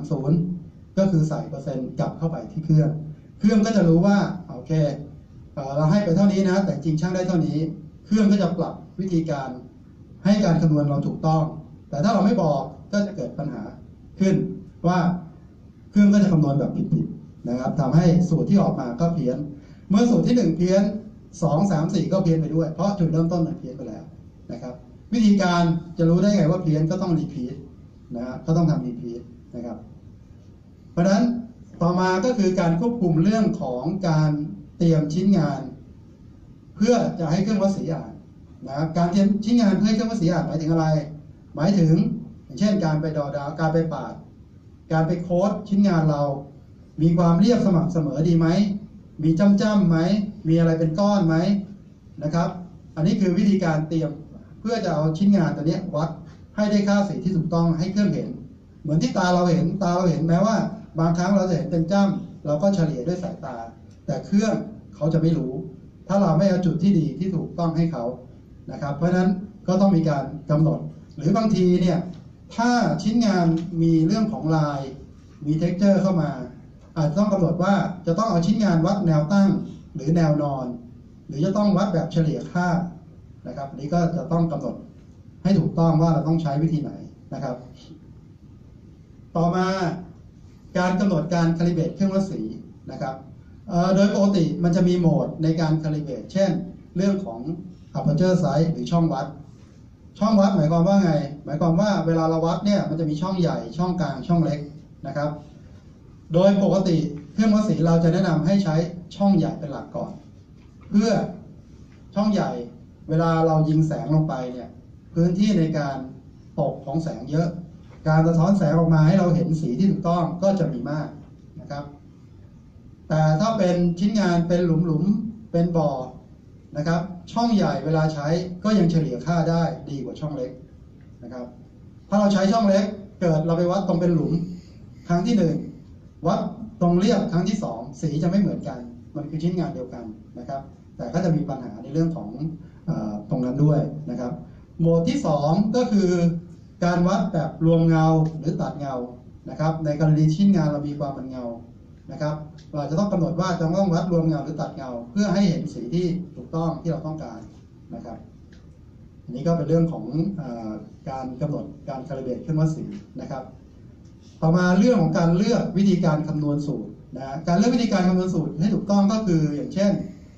2.30 ก็คือใส่เปอร์เซ็นต์กลับเข้าไปที่เครื่องก็จะรู้ว่าโอเคเราให้ไปเท่านี้นะแต่จริงชั่งได้เท่านี้เครื่องก็จะปรับวิธีการให้การคำนวณเราถูกต้องแต่ถ้าเราไม่บอกก็จะเกิดปัญหาขึ้นว่าเครื่องก็จะคำนวณแบบผิดๆนะครับทำให้สูตรที่ออกมาก็เพี้ยนเมื่อสูตรที่1เพี้ยน2 3 4ก็เพี้ยนไปด้วยเพราะจุดเริ่มต้นเพี้ยนไปแล้วนะครับวิธีการจะรู้ได้ไงว่าเพี้ยนก็ต้องรีพีทนะก็ต้องทำรีพีทนะครับเพราะฉะนั้นต่อมาก็คือการควบคุมเรื่องของการเตรียมชิ้นงานเพื่อจะให้เครื่องวัดสีอ่านนะครับการเตรียมชิ้นงานเพื่อให้เครื่องวัดสีอ่านหมายถึงอะไรหมายถึงอย่างเช่นการไปดอดาวการไปปาดการไปโค้ดชิ้นงานเรามีความเรียบสม่ำเสมอดีไหมมีจ้ำไหมมีอะไรเป็นก้อนไหมนะครับอันนี้คือวิธีการเตรียมเพื่อจะเอาชิ้นงานตัวนี้วัดให้ได้ค่าสีที่ถูกต้องให้เครื่องเห็นเหมือนที่ตาเราเห็นแม้ว่าบางครั้งเราจะเห็นเป็นจ้ำเราก็เฉลี่ยด้วยสายตาแต่เครื่องเขาจะไม่รู้ถ้าเราไม่เอาจุดที่ดีที่ถูกต้องให้เขานะครับเพราะฉะนั้นก็ต้องมีการกำหนดหรือบางทีเนี่ยถ้าชิ้นงานมีเรื่องของลายมีเท็กเจอร์เข้ามาอาจจะต้องกำหนดว่าจะต้องเอาชิ้นงานวัดแนวตั้งหรือแนวนอนหรือจะต้องวัดแบบเฉลี่ยค่านะครับนี้ก็จะต้องกำหนดให้ถูกต้องว่าเราต้องใช้วิธีไหนนะครับต่อมาการกำหนดการคาลิเบรตเครื่องวัดสีนะครับโดยปกติมันจะมีโหมดในการคาลิเบรตเช่นเรื่องของ aperture size หรือช่องวัดหมายความว่าไงหมายความว่าเวลาเราวัดเนี่ยมันจะมีช่องใหญ่ช่องกลางช่องเล็กนะครับโดยปกติเครื่องวัดสีเราจะแนะนำให้ใช้ช่องใหญ่เป็นหลักก่อนเพื่อช่องใหญ่เวลาเรายิงแสงลงไปเนี่ยพื้นที่ในการตกของแสงเยอะการสะท้อนแสงออกมาให้เราเห็นสีที่ถูกต้องก็จะมีมากนะครับแต่ถ้าเป็นชิ้นงานเป็นหลุมเป็นบ่อนะครับช่องใหญ่เวลาใช้ก็ยังเฉลี่ยค่าได้ดีกว่าช่องเล็กนะครับถ้าเราใช้ช่องเล็กเกิดเราไปวัดตรงเป็นหลุมครั้งที่1วัดตรงเรียบครั้งที่2สีจะไม่เหมือนกันมันคือชิ้นงานเดียวกันนะครับแต่ก็จะมีปัญหาในเรื่องของตรงนั้นด้วยนะครับโหมดที่2ก็คือการวัดแบบรวมเงาหรือตัดเงานะครับในกรณีชิ้นงานเรามีความเป็นเงานะครับเราจะต้องกำหนดว่าจะต้องวัดรวมเงาหรือตัดเงาเพื่อให้เห็นสีที่ถูกต้องที่เราต้องการนะครับอันนี้ก็เป็นเรื่องของการกำหนดการคาลิเบรตเครื่องวัดสีนะครับต่อมาเรื่องของการเลือกวิธีการคำนวณสูตรนะการเลือกวิธีการคำนวณสูตรให้ถูกต้องก็คืออย่างเช่น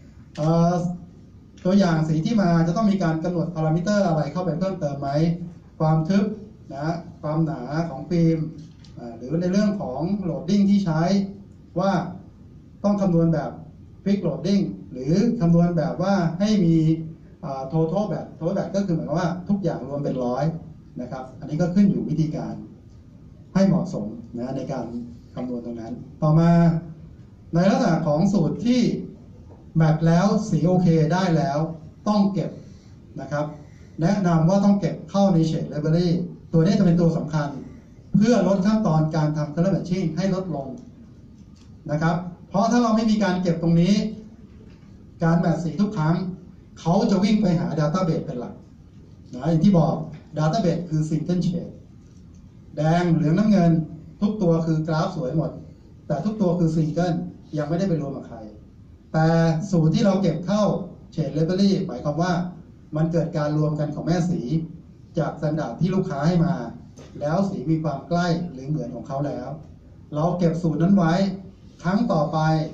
ตัวอย่างสีที่มาจะต้องมีการกำหนดพารามิเตอร์อะไรเข้าไปเพิ่มเติมไหมความทึบนะความหนาของฟิล์มหรือในเรื่องของโหลดดิ้งที่ใช้ว่าต้องคำนวณแบบฟิกโหลดดิ้งหรือคำนวณแบบว่าให้มีtotal แบบก็คือหมายความว่าทุกอย่างรวมเป็น100นะครับอันนี้ก็ขึ้นอยู่วิธีการให้เหมาะสมนะในการคำนวณตรงนั้นต่อมาในลักษณะของสูตรที่แมทแล้วสีโอเคได้แล้วต้องเก็บนะครับแนะนำว่าต้องเก็บเข้าใน Shade Library ตัวนี้จะเป็นตัวสำคัญเพื่อลดขั้นตอนการทำ Color Matching ให้ลดลงนะครับเพราะถ้าเราไม่มีการเก็บตรงนี้การแมทสีทุกครั้งเขาจะวิ่งไปหา Database เป็นหลักนะอย่างที่บอก Database คือ Single Shade แดงเหลืองน้ำเงินทุกตัวคือกราฟสวยหมดแต่ทุกตัวคือ Single ยังไม่ได้ไปรวมกับใครแต่สูตรที่เราเก็บเข้า Shade Library หมายความว่ามันเกิดการรวมกันของแม่สีจากสแตนดาร์ดที่ลูกค้าให้มาแล้วสีมีความใกล้หรือเหมือนของเขาแล้วเราเก็บสูตรนั้นไว้ครั้งต่อไป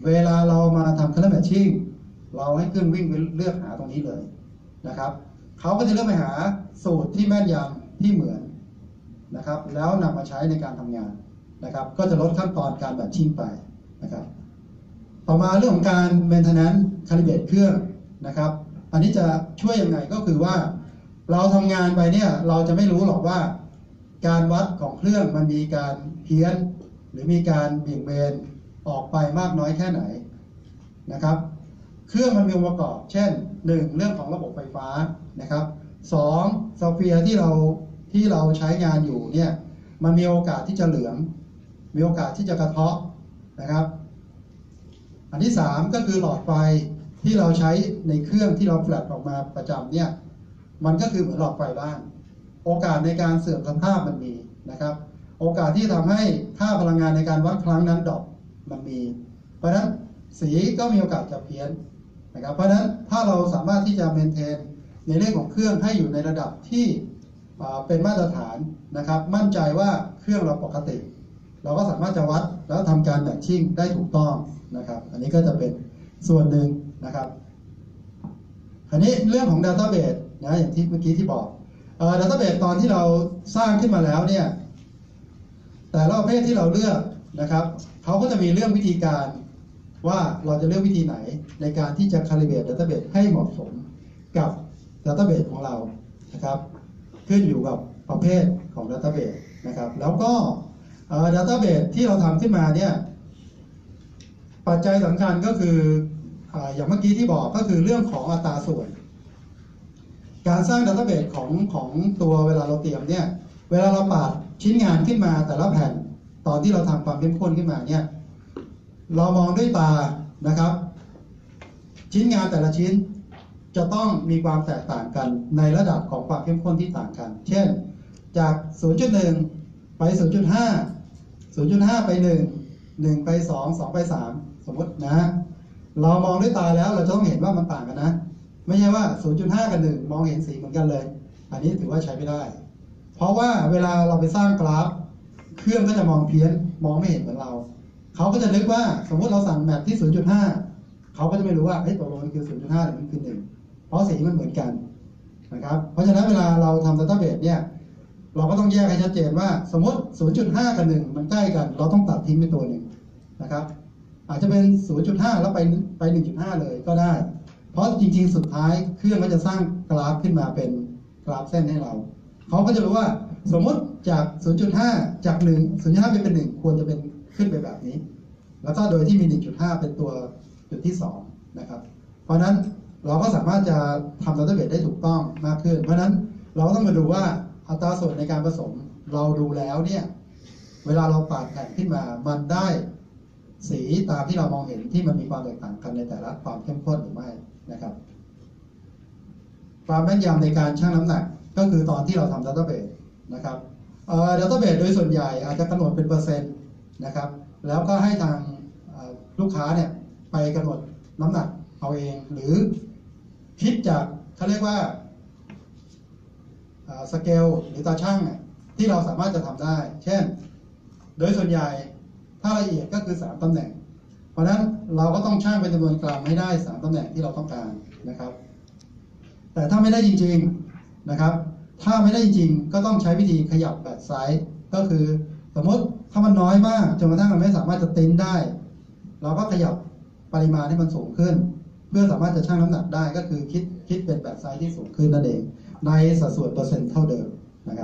เวลาเรามาทำ color matching เราให้เครื่องวิ่งไปเลือกหาตรงนี้เลยนะครับเขาก็จะเลือกไปหาสูตรที่แม่นยำที่เหมือนนะครับแล้วนำมาใช้ในการทำงานนะครับก็จะลดขั้นตอนการแมทชิ่งไปนะครับต่อมาเรื่องของการ maintenance calibrate เครื่องนะครับอันนี้จะช่วยยังไงก็คือว่าเราทำงานไปเนี่ยเราจะไม่รู้หรอกว่าการวัดของเครื่องมันมีการเพี้ยนหรือมีการเบี่ยงเบนออกไปมากน้อยแค่ไหนนะครับเครื่องมันมีองค์ประกอบเช่น1เรื่องของระบบไฟฟ้านะครับ2ซอฟต์แวร์ที่เราใช้งานอยู่เนี่ยมันมีโอกาสที่จะเหลืองมีโอกาสที่จะกระเทาะนะครับอันที่3ก็คือหลอดไฟที่เราใช้ในเครื่องที่เราแฟลชออกมาประจำเนี่ยมันก็คือเหมือนหลอดไฟบ้านโอกาสในการเสื่อมสภาพมันมีนะครับโอกาสที่ทำให้ค่าพลังงานในการวัดครั้งนั้นดรอปมันมีเพราะฉะนั้นสีก็มีโอกาสจะเพี้ยนนะครับเพราะฉะนั้นถ้าเราสามารถที่จะเมนเทนในเรื่องของเครื่องให้อยู่ในระดับที่เป็นมาตรฐานนะครับมั่นใจว่าเครื่องเราปกติเราก็สามารถจะวัดแล้วทำการแมทชิ่งได้ถูกต้องนะครับอันนี้ก็จะเป็นส่วนหนึ่งนะครับอันนี้เรื่องของ Database นะอย่างที่เมื่อกี้ที่บอกDatabase ตอนที่เราสร้างขึ้นมาแล้วเนี่ยแต่ละประเภทที่เราเลือกนะครับเขาก็จะมีเรื่องวิธีการว่าเราจะเลือกวิธีไหนในการที่จะ calibrate database ให้เหมาะสมกับ database ของเรานะครับขึ้นอยู่กับประเภทของ database นะครับแล้วก็database ที่เราทำขึ้นมาเนี่ยปัจจัยสำคัญก็คืออย่างเมื่อกี้ที่บอกก็คือเรื่องของอัตราส่วนการสร้าง database ของตัวเวลาเราเตรียมเนี่ยเวลาเราปาดชิ้นงานขึ้นมาแต่ละแผ่นตอนที่เราทำความเข้มข้นขึ้นมาเนี่ยเรามองด้วยตานะครับชิ้นงานแต่ละชิ้นจะต้องมีความแตกต่างกันในระดับของความเข้มข้นที่ต่างกันเช่นจาก 0.1 ไป 0.5 0.5 ไป 1 1 ไป 2 2 ไป 3 สมมตินะเรามองด้วยตาแล้วเราจะต้องเห็นว่ามันต่างกันนะไม่ใช่ว่า 0.5 กับ 1 มองเห็นสีเหมือนกันเลยอันนี้ถือว่าใช้ไม่ได้เพราะว่าเวลาเราไปสร้างกราฟเครื่องก็จะมองเพี้ยนมองไม่เห็นเหมือนเราเขาก็จะนึกว่าสมมติเราสั่งแมทที่ 0.5 เขาก็จะไม่รู้ว่าตกลงมันคือ 0.5 หรือมันคือ 1 เพราะสีมันเหมือนกันนะครับเพราะฉะนั้นเวลาเราทำ database เนี่ยเราก็ต้องแยกให้ชัดเจนว่าสมมติ 0.5 กับ 1 มันใกล้กันเราต้องตัดทิ้งไปตัวหนึ่งนะครับอาจจะเป็น 0.5 แล้วไป 1.5 เลยก็ได้เพราะจริงๆสุดท้ายเครื่องก็จะสร้างกราฟขึ้นมาเป็นกราฟเส้นให้เราเขาก็จะรู้ว่าสมมติจาก 0.5 จาก 1 0.5 เป็น 1 ควรจะเป็นขึ้นไปแบบนี้แล้วก็โดยที่มี 1.5 เป็นตัวจุดที่2นะครับเพราะนั้นเราก็สามารถจะทำ database ได้ถูกต้องมากขึ้นเพราะนั้นเราก็ต้องมาดูว่าอัตราส่วนในการผสมเราดูแล้วเนี่ยเวลาเราปาดแผ่นขึ้นมามันได้สีตามที่เรามองเห็นที่มันมีความแตกต่างกันในแต่ละความเข้มข้นหรือไม่นะครับความแม่นยำในการชั่งน้ำหนักก็คือตอนที่เราทำ database นะครับdatabase โดยส่วนใหญ่อาจจะกำหนดเป็นเปอร์เซ็นต์นะครับแล้วก็ให้ทางลูกค้าเนี่ยไปกำหนดน้ำหนักเอาเองหรือคิดจากเขาเรียกว่าสเกลหรือตาช่างที่เราสามารถจะทำได้เช่นโดยส่วนใหญ่ถ้าละเอียดก็คือ3ตำแหน่งเพราะฉะนั้นเราก็ต้องช่างเป็นจำนวนกรัมให้ได้3ตำแหน่งที่เราต้องการนะครับแต่ถ้าไม่ได้จริงๆนะครับถ้าไม่ได้จริงๆก็ต้องใช้วิธีขยับแบบไซส์ก็คือสมมติถ้ามันน้อยมากจนกระทั่งมันไม่สามารถจะติ้นได้เราก็ขยับปริมาณให้มันสูงขึ้นเพื่อสามารถจะชั่งน้ำหนักได้ก็คือคิดเป็นแบบไซส์ที่สูงขึ้นนั่นเองในสัดส่วนเปอร์เซ็นต์เท่าเดิมนะครับ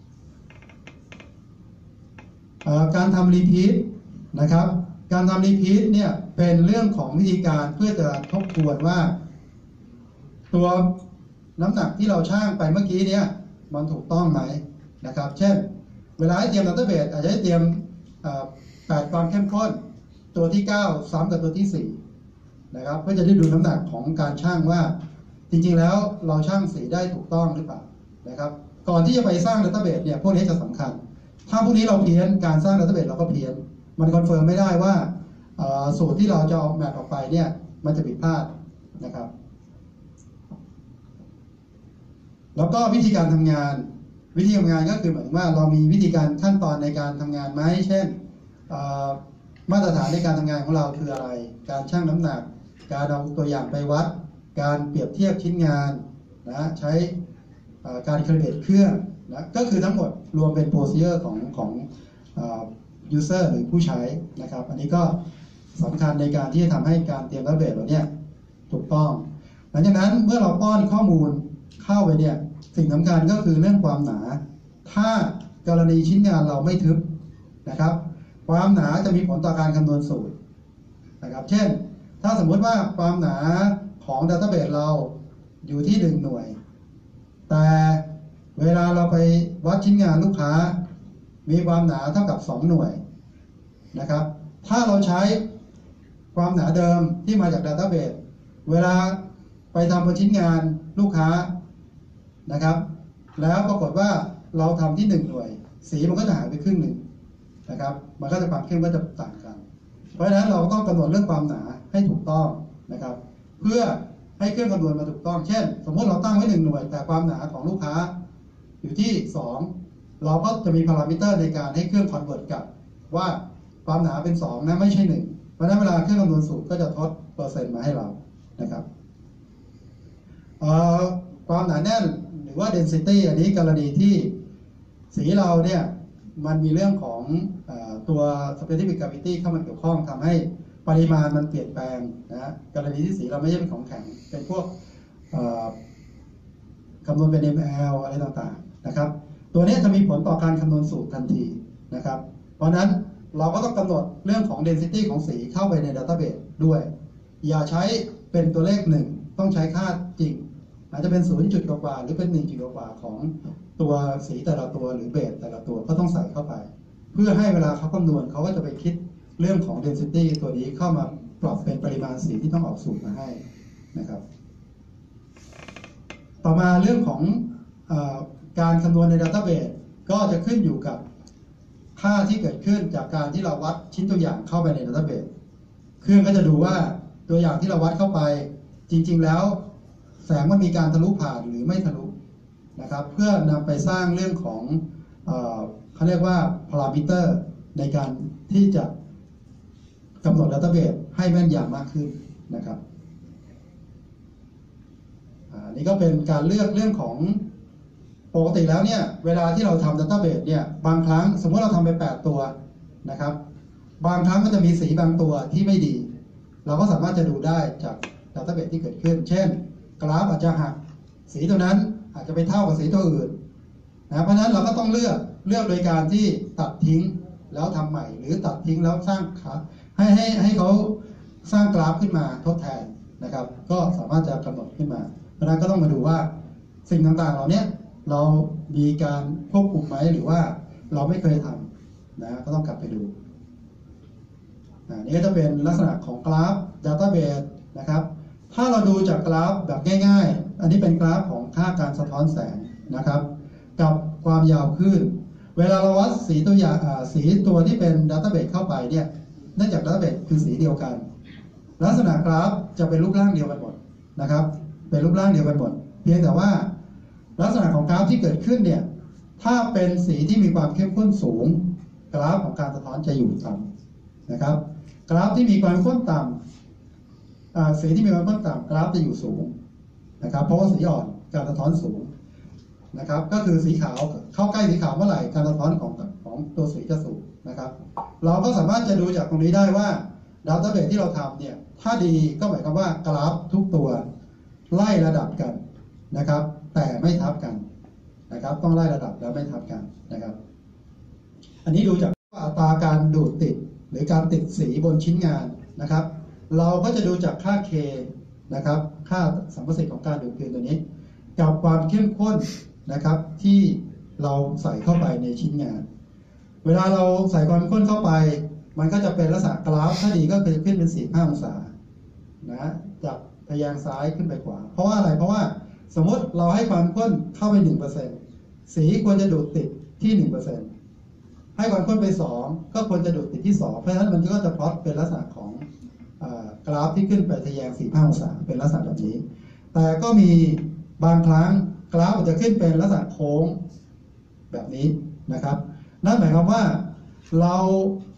การทำรีพีทนะครับการทำรีพีทเนี่ยเป็นเรื่องของวิธีการเพื่อจะทบทวนว่าตัวน้ำหนักที่เราชั่งไปเมื่อกี้เนี่ยมันถูกต้องไหมนะครับเช่นเวลาให้เตรียม database อาจจะให้เตรียม8ความเข้มข้นตัวที่9ซ้ำกับตัวที่4นะครับเพื่อจะได้ดูน้ำหนักของการชั่งว่าจริงๆแล้วเราชั่งสีได้ถูกต้องหรือเปล่านะครับก่อนที่จะไปสร้าง database เนี่ยพวกนี้จะสำคัญถ้าพวกนี้เราเพี้ยนการสร้าง database เราก็เพี้ยนมันคอนเฟิร์มไม่ได้ว่าสูตรที่เราจะออกแบบออกไปเนี่ยมันจะผิดพลาดนะครับแล้วก็วิธีการทำงานก็คือเหมือนว่าเรามีวิธีการขั้นตอนในการทำงานไหมเช่นมาตรฐานในการทำงานของเราคืออะไรการชั่งน้ำหนักการเอาตัวอย่างไปวัดการเปรียบเทียบชิ้นงานนะใช้การคาลิเบรตเครื่องนะก็คือทั้งหมดรวมเป็นโปรซีเจอร์ของuser หรือผู้ใช้นะครับอันนี้ก็สำคัญในการที่จะทำให้การเตรียมดัตต้าเบสเราเนี่ยถูกต้องหลังจากนั้นเมื่อเราป้อนข้อมูลเข้าไปเนี่ยสิ่งสำคัญก็คือเรื่องความหนาถ้ากรณีชิ้นงานเราไม่ทึบนะครับความหนาจะมีผลต่อการคำนวณสูตรนะครับเช่นถ้าสมมุติว่าความหนาของดัตต้าเบสเราอยู่ที่1 หน่วยแต่เวลาเราไปวัดชิ้นงานลูกค้ามีความหนาเท่ากับ2 หน่วยนะครับถ้าเราใช้ความหนาเดิมที่มาจากดัตต้าเบสเวลาไปทำบนชิ้นงานลูกค้านะครับแล้วปรากฏว่าเราทำที่1 หน่วยสีมันก็จะหายไปครึ่งหนึ่งนะครับมันก็จะความเข้มก็จะต่างกันเพราะฉะนั้นเราต้องกำหนดเรื่องความหนาให้ถูกต้องนะครับเพื่อให้เครื่องคำนวณมาถูกต้องเช่นสมมติเราตั้งไว้1 หน่วยแต่ความหนาของลูกค้าอยู่ที่2เราก็จะมีพารามิเตอร์ในการให้เครื่องคอนเวิร์ตกลับว่าความหนาเป็น2นะไม่ใช่1เพราะฉะนั้นเวลาเครื่องคำนวณสูตรก็จะทดเปอร์เซ็นต์มาให้เรานะครับความหนาแน่นหรือว่า density อันนี้กรณีที่สีเราเนี่ยมันมีเรื่องของตัว specific gravity เข้ามาเกี่ยวข้องทำให้ปริมาณมันเปลี่ยนแปลงนะกรณีที่สีเราไม่ใช่เป็นของแข็งเป็นพวกคำนวณเป็น ml อะไรต่างๆนะครับตัวนี้จะมีผลต่อการคำนวณสูตรทันทีนะครับเพราะฉะนั้นเราก็ต้องกำหนดเรื่องของ density ของสีเข้าไปใน database ด้วยอย่าใช้เป็นตัวเลข1ต้องใช้ค่าจริงอาจจะเป็น0 จุดกว่าหรือเป็น1 จุดกว่าของตัวสีแต่ละตัวหรือเบสแต่ละตัวก็ต้องใส่เข้าไปเพื่อให้เวลาเขาคำนวณเขาก็จะไปคิดเรื่องของ density ตัวนี้เข้ามาปรับเป็นปริมาณสีที่ต้องออกสูตรมาให้นะครับต่อมาเรื่องของการคำนวณใน database ก็จะขึ้นอยู่กับค่าที่เกิดขึ้นจากการที่เราวัดชิ้นตัวอย่างเข้าไปใน database เครื่องก็จะดูว่าตัวอย่างที่เราวัดเข้าไปจริงๆแล้วแสงมันมีการทะลุผ่านหรือไม่ทะลุนะครับเพื่อนำไปสร้างเรื่องของเขาเรียกว่าพารามิเตอร์ในการที่จะกำหนดดัตต้าเบสให้แม่นยำมากขึ้นนะครับนี่ก็เป็นการเลือกเรื่องของปกติแล้วเนี่ยเวลาที่เราทำดัตต้าเบสเนี่ยบางครั้งสมมติเราทำไป8 ตัวนะครับบางครั้งก็จะมีสีบางตัวที่ไม่ดีเราก็สามารถจะดูได้จากดัตต้าเบสที่เกิดขึ้นเช่นกราฟอาจจะหักสีตัวนั้นอาจจะไปเท่ากับสีตัวอื่นนะเพราะฉะนั้นเราก็ต้องเลือกโดยการที่ตัดทิ้งแล้วทำใหม่หรือตัดทิ้งแล้วสร้างขาให้เขาสร้างกราฟขึ้นมาทดแทนนะครับก็สามารถจะกำหนดขึ้นมาเพราะฉะนั้นก็ต้องมาดูว่าสิ่งต่างๆเหล่านี้เรามีการควบคุมไหมหรือว่าเราไม่เคยทำนะก็ต้องกลับไปดูนี่ก็จะเป็นลักษณะของกราฟ Database นะครับถ้าเราดูจากกราฟแบบง่ายๆอันนี้เป็นกราฟของค่าการสะท้อนแสงนะครับกับความยาวคลื่นเวลาเราวัดสีตัวอย่างสีตัวที่เป็น Database เข้าไปเนี่ยเนื่องจาก Database คือสีเดียวกันลักษณะกราฟจะเป็นรูปร่างเดียวกันหมดนะครับเป็นรูปร่างเดียวกันหมดเพียงแต่ว่าลักษณะของกราฟที่เกิดขึ้นเนี่ยถ้าเป็นสีที่มีความเข้มข้นสูงกราฟของการสะท้อนจะอยู่ต่ำนะครับกราฟที่มีความข้นต่ำสีที่มีความข้นต่ำกราฟจะอยู่สูงนะครับเพราะว่าสีอ่อนการสะท้อนสูงนะครับก็คือสีขาวเข้าใกล้สีขาวเมื่อไหร่การสะท้อนของตัวสีจะสูงนะครับเราก็สามารถจะดูจากตรงนี้ได้ว่าดัตต้าเบสที่เราทำเนี่ยถ้าดีก็หมายความว่ากราฟทุกตัวไล่ระดับกันนะครับแต่ไม่ทับกันนะครับต้องไล่ระดับแล้วไม่ทับกันนะครับอันนี้ดูจากอัตราการดูดติดหรือการติดสีบนชิ้นงานนะครับเราก็จะดูจากค่า K นะครับค่าสัมประสิทธิ์ของการดูดกลืนตัวนี้กับความเข้มข้นนะครับที่เราใส่เข้าไปในชิ้นงานเวลาเราใส่ความเข้มข้นเข้าไปมันก็จะเป็นลักษณะกราฟถ้าดีก็คือขึ้นเป็น45 องศานะจากทะแยงซ้ายขึ้นไปขวาเพราะว่าอะไรเพราะว่าสมมติเราให้ความข้นเข้าไป 1% สีควรจะดูดติดที่ 1% ให้ความข้นไป2ก็ควรจะดูดติดที่2เพราะฉะนั้นมันก็จะพลอตเป็นลักษณะของกราฟที่ขึ้นไปทะแยง45 องศาเป็นลักษณะแบบนี้แต่ก็มีบางครั้งกราฟอาจจะขึ้นเป็นลักษณะโค้งแบบนี้นะครับนั่นหมายความว่าเรา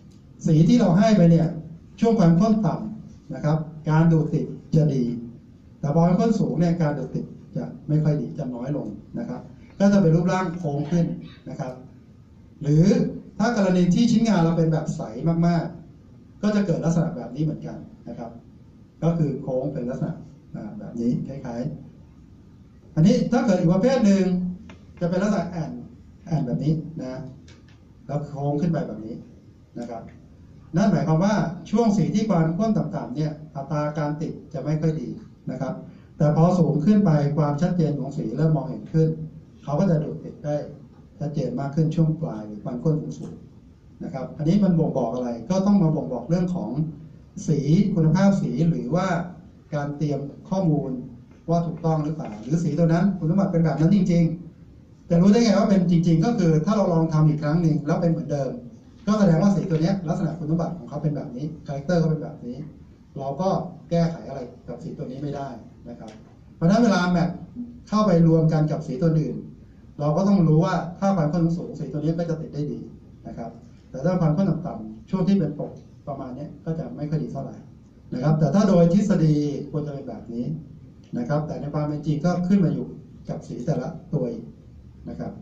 สีที่เราให้ไปเนี่ยช่วงความข้นต่ำนะครับการดูดติดจะดีแต่พอความข้นสูงเนี่ยการดูดติดจะไม่ค่อยดีจะน้อยลงนะครับก็จะเป็นรูปร่างโค้งขึ้นนะครับหรือถ้ากรณีที่ชิ้นงานเราเป็นแบบใสมากๆก็จะเกิดลักษณะแบบนี้เหมือนกันนะครับก็คือโค้งเป็นลักษณะแบบนี้คล้ายๆอันนี้ถ้าเกิดอีกประเภทหนึ่งจะเป็นลักษณะแอนแบบนี้นะแล้วโค้งขึ้นไปแบบนี้นะครับนั่นหมายความว่าช่วงสีที่ความข้นต่ำๆเนี่ยอัตราการติดจะไม่ค่อยดีนะครับแต่พอสูงขึ้นไปความชัดเจนของสีเริ่มมองเห็นขึ้นเขาก็จะดูดติดได้ชัดเจนมากขึ้นช่วงปลายหรือความข้นสูงนะครับอันนี้มันบ่งบอกอะไรก็ต้องมาบ่งบอกเรื่องของสีคุณภาพสีหรือว่าการเตรียมข้อมูลว่าถูกต้องหรือเปล่าหรือสีตัวนั้นคุณสมบัติเป็นแบบนั้นจริงๆจะรู้ได้ไงว่าเป็นจริงๆก็คือถ้าเราลองทำอีกครั้งหนึ่งแล้วเป็นเหมือนเดิมก็แสดงว่าสีตัวนี้ลักษณะคุณสมบัติของเขาเป็นแบบนี้คาแรคเตอร์เขาเป็นแบบนี้เราก็แก้ไขอะไรกับสีตัวนี้ไม่ได้นะครับเพราะฉะนั้นเวลาแมทเข้าไปรวมกันกับสีตัวอื่นเราก็ต้องรู้ว่าถ้าความข้นสูงสีตัวนี้ก็จะติดได้ดีนะครับแต่ถ้าความข้นต่ำๆช่วงที่เป็นปกประมาณนี้ก็จะไม่ค่อยดีเท่าไหร่นะครับแต่ถ้าโดยทฤษฎีควรจะเป็นแบบนี้นะครับแต่ในความเป็นจริงก็ขึ้นมาอยู่กับสีแต่ละตัวนะครับ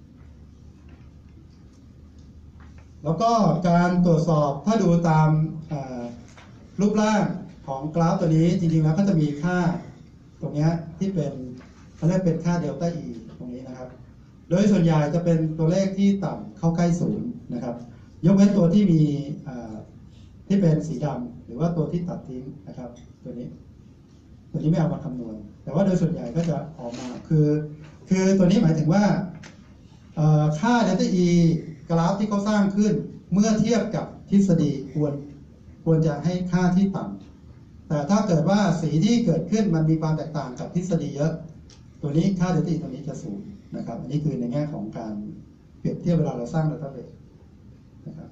แล้วก็การตรวจสอบถ้าดูตามรูปร่างของกราฟตัวนี้จริงๆแล้วก็จะมีค่าตรงนี้ที่เป็นเขาเรียกเป็นค่าเดลต้า E ตรงนี้นะครับโดยส่วนใหญ่จะเป็นตัวเลขที่ต่ำเข้าใกล้ศูนย์นะครับยกเว้นตัวที่มีที่เป็นสีดำหรือว่าตัวที่ตัดทิ้งนะครับตัวนี้ไม่เอามาคำนวณแต่ว่าโดยส่วนใหญ่ก็จะออกมาคือตัวนี้หมายถึงว่าค่าเดลต้า E กราฟที่เขาสร้างขึ้นเมื่อเทียบกับทฤษฎีควรจะให้ค่าที่ต่ำแต่ถ้าเกิดว่าสีที่เกิดขึ้นมันมีความแตกต่างกับทฤษฎีเยอะตัวนี้ค่าเดลต้า E ตัวนี้จะสูงนะครับอันนี้คือในแง่ของการเปรียบเทียบเวลาเราสร้างดัตต้าเบสนะครับ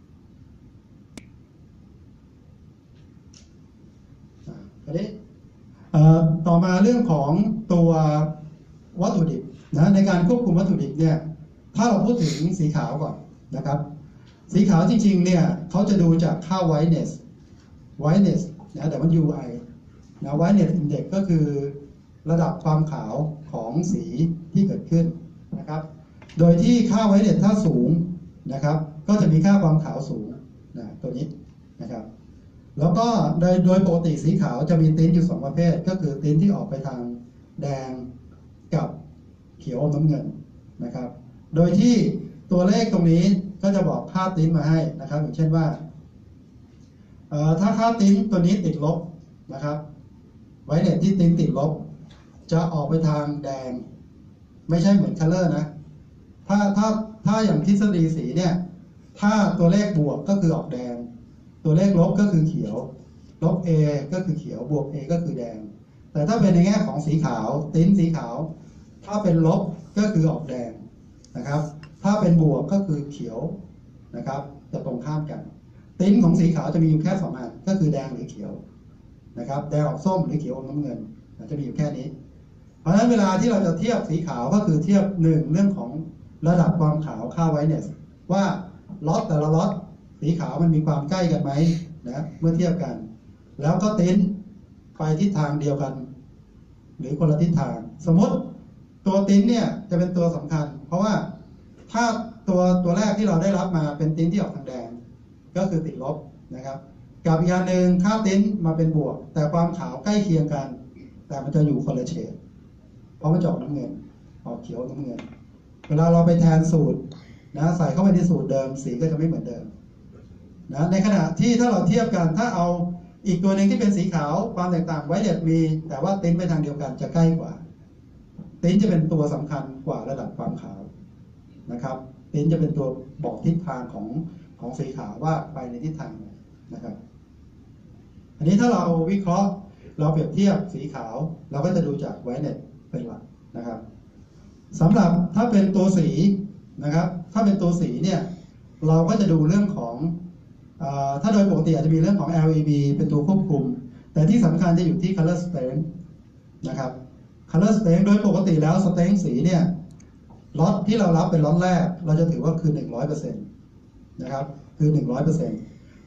อันนี้ต่อมาเรื่องของตัววัตถุดิบนะในการควบคุมวัตถุดิบเนี่ยถ้าเราพูดถึงสีขาวก่อนนะครับสีขาวจริงๆเนี่ยเขาจะดูจากค่า whiteness นะแต่มัน UI นะ whiteness index ก็คือระดับความขาวของสีที่เกิดขึ้นนะครับโดยที่ค่า whiteness ถ้าสูงนะครับก็จะมีค่าความขาวสูงนะตัวนี้นะครับแล้วก็โดยปกติสีขาวจะมีติ้นอยู่2ประเภทก็คือติ้นที่ออกไปทางแดงกับเขียวอมน้ำเงินนะครับโดยที่ตัวเลขตรงนี้ก็จะบอกค่าติ้นมาให้นะครับอย่างเช่นว่าถ้าค่าติ้นตัวนี้ติดลบนะครับไวเน็ตที่ติ้นติดลบจะออกไปทางแดงไม่ใช่เหมือนคัลเลอร์นะถ้าอย่างทฤษฎีสีเนี่ยถ้าตัวเลขบวกก็คือออกแดงตัวเลขลบก็คือเขียวลบ A ก็คือเขียวบวก A ก็คือแดงแต่ถ้าเป็นในแง่ของสีขาวติ้นสีขาวถ้าเป็นลบก็คือออกแดงนะครับถ้าเป็นบวกก็คือเขียวนะครับจะตรงข้ามกันติ้นของสีขาวจะมีอยู่แค่2อันก็คือแดงหรือเขียวนะครับแดงออกส้มหรือเขียวอมน้ำเงินจะมีอยู่แค่นี้เพราะฉะนั้นเวลาที่เราจะเทียบสีขาวก็คือเทียบ1เรื่องของระดับความขาวค่าไวท์เนสว่าล็อตแต่ละล็อตสีขาวมันมีความใกล้กันไหมนะเมื่อเทียบกันแล้วก็ติ้นไปทิศทางเดียวกันหรือคนละทิศทางสมมติตัวติ้นเนี่ยจะเป็นตัวสำคัญเพราะว่าถ้าตัวแรกที่เราได้รับมาเป็นติ้นที่ออกทางแดงก็คือติดลบนะครับกับอีกอย่างหนึ่งค่าติ้นมาเป็นบวกแต่ความขาวใกล้เคียงกันแต่มันจะอยู่คนละเฉดเพราะมันจะออกน้ำเงินออกเขียวน้ำเงินเวลาเราไปแทนสูตรนะใส่เข้าไปในสูตรเดิมสีก็จะไม่เหมือนเดิมนะในขณะที่ถ้าเราเทียบกันถ้าเอาอีกตัวหนึ่งที่เป็นสีขาวความแตกต่างไวท์เน็ตมีแต่ว่าติ้นไปทางเดียวกันจะใกล้กว่าติ้นจะเป็นตัวสำคัญกว่าระดับความขาวนะครับติ้นจะเป็นตัวบอกทิศทางของสีขาวว่าไปในทิศทางไหนนะครับอันนี้ถ้าเราวิเคราะห์เราเปรียบเทียบสีขาวเราก็จะดูจากไวท์เน็ตเป็นหลักนะครับสำหรับถ้าเป็นตัวสีนะครับถ้าเป็นตัวสีเนี่ยเราก็จะดูเรื่องของถ้าโดยปกติอาจจะมีเรื่องของ LEB เป็นตัวควบคุมแต่ที่สำคัญจะอยู่ที่ color strength นะครับ color strength โดยปกติแล้ว strength สีเนี่ยล็อตที่เรารับเป็นล็อตแรกเราจะถือว่าคือ 100% นะครับคือ 100%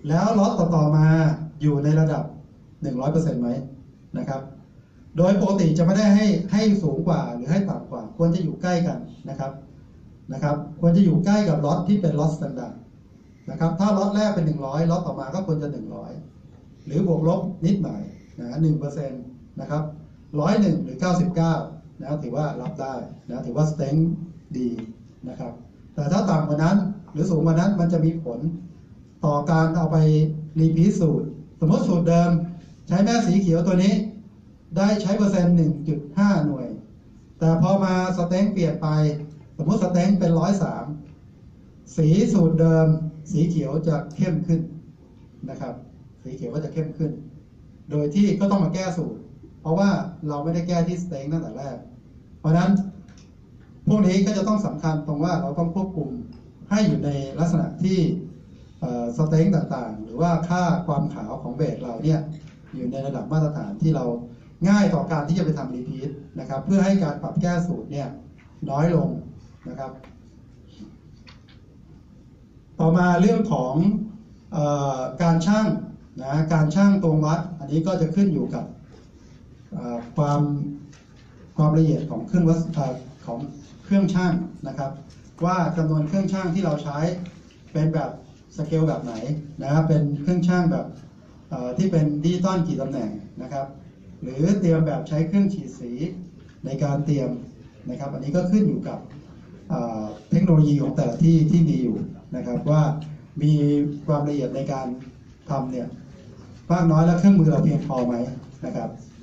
แล้วล็อตต่อๆมาอยู่ในระดับ 100% ไหมนะครับโดยปกติจะไม่ได้ให้สูงกว่าหรือให้ต่ำกว่าควรจะอยู่ใกล้กันนะครับควรจะอยู่ใกล้กับล็อตที่เป็นล็อตสแตนดาร์ดนะครับถ้าล็อตแรกเป็น100ล็อตต่อมาก็ควรจะ100หรือบวกลบนิดหน่อยนะ 1% นะครับ101หรือ99นะถือว่ารับได้นะถือว่าสเต็งดีนะครับแต่ถ้าต่ำกว่านั้นหรือสูงกว่านั้นมันจะมีผลต่อการเอาไปรีพีทสูตรสมมติสูตรเดิมใช้แม่สีเขียวตัวนี้ได้ใช้เปอร์เซ็นต์ 1.5 หน่วยแต่พอมาสเต็งเปลี่ยนไปสมมติสเต็งเป็น103สีสูตรเดิมสีเขียวจะเข้มขึ้นนะครับสีเขียวก็จะเข้มขึ้นโดยที่ก็ต้องมาแก้สูตรเพราะว่าเราไม่ได้แก้ที่สเต็งตั้งแต่แรกเพราะนั้นพวกนี้ก็จะต้องสำคัญตรงว่าเราต้องควบคุมให้อยู่ในลักษณะที่สเต็งต่างๆหรือว่าค่าความขาวของเบสเราเนี่ยอยู่ในระดับมาตรฐานที่เราง่ายต่อการที่จะไปทำรีพีทนะครับเพื่อให้การปรับแก้สูตรเนี่ยน้อยลงนะครับต่อมาเรื่องของการชั่งนะการชั่งตรงวัดอันนี้ก็จะขึ้นอยู่กับความละเอียดของเครื่องวัดของเครื่องชั่งนะครับว่าจำนวนเครื่องชั่งที่เราใช้เป็นแบบสเกลแบบไหนนะครับเป็นเครื่องชั่งแบบที่เป็นดิจิตอลกี่ตำแหน่งนะครับหรือเตรียมแบบใช้เครื่องฉีดสีในการเตรียมนะครับอันนี้ก็ขึ้นอยู่กับเทคโนโลยีของแต่ละที่มีอยู่นะครับว่ามีความละเอียดในการทำเนี่ยมากน้อยและเครื่องมือเราเพียงพอไหมนะครับ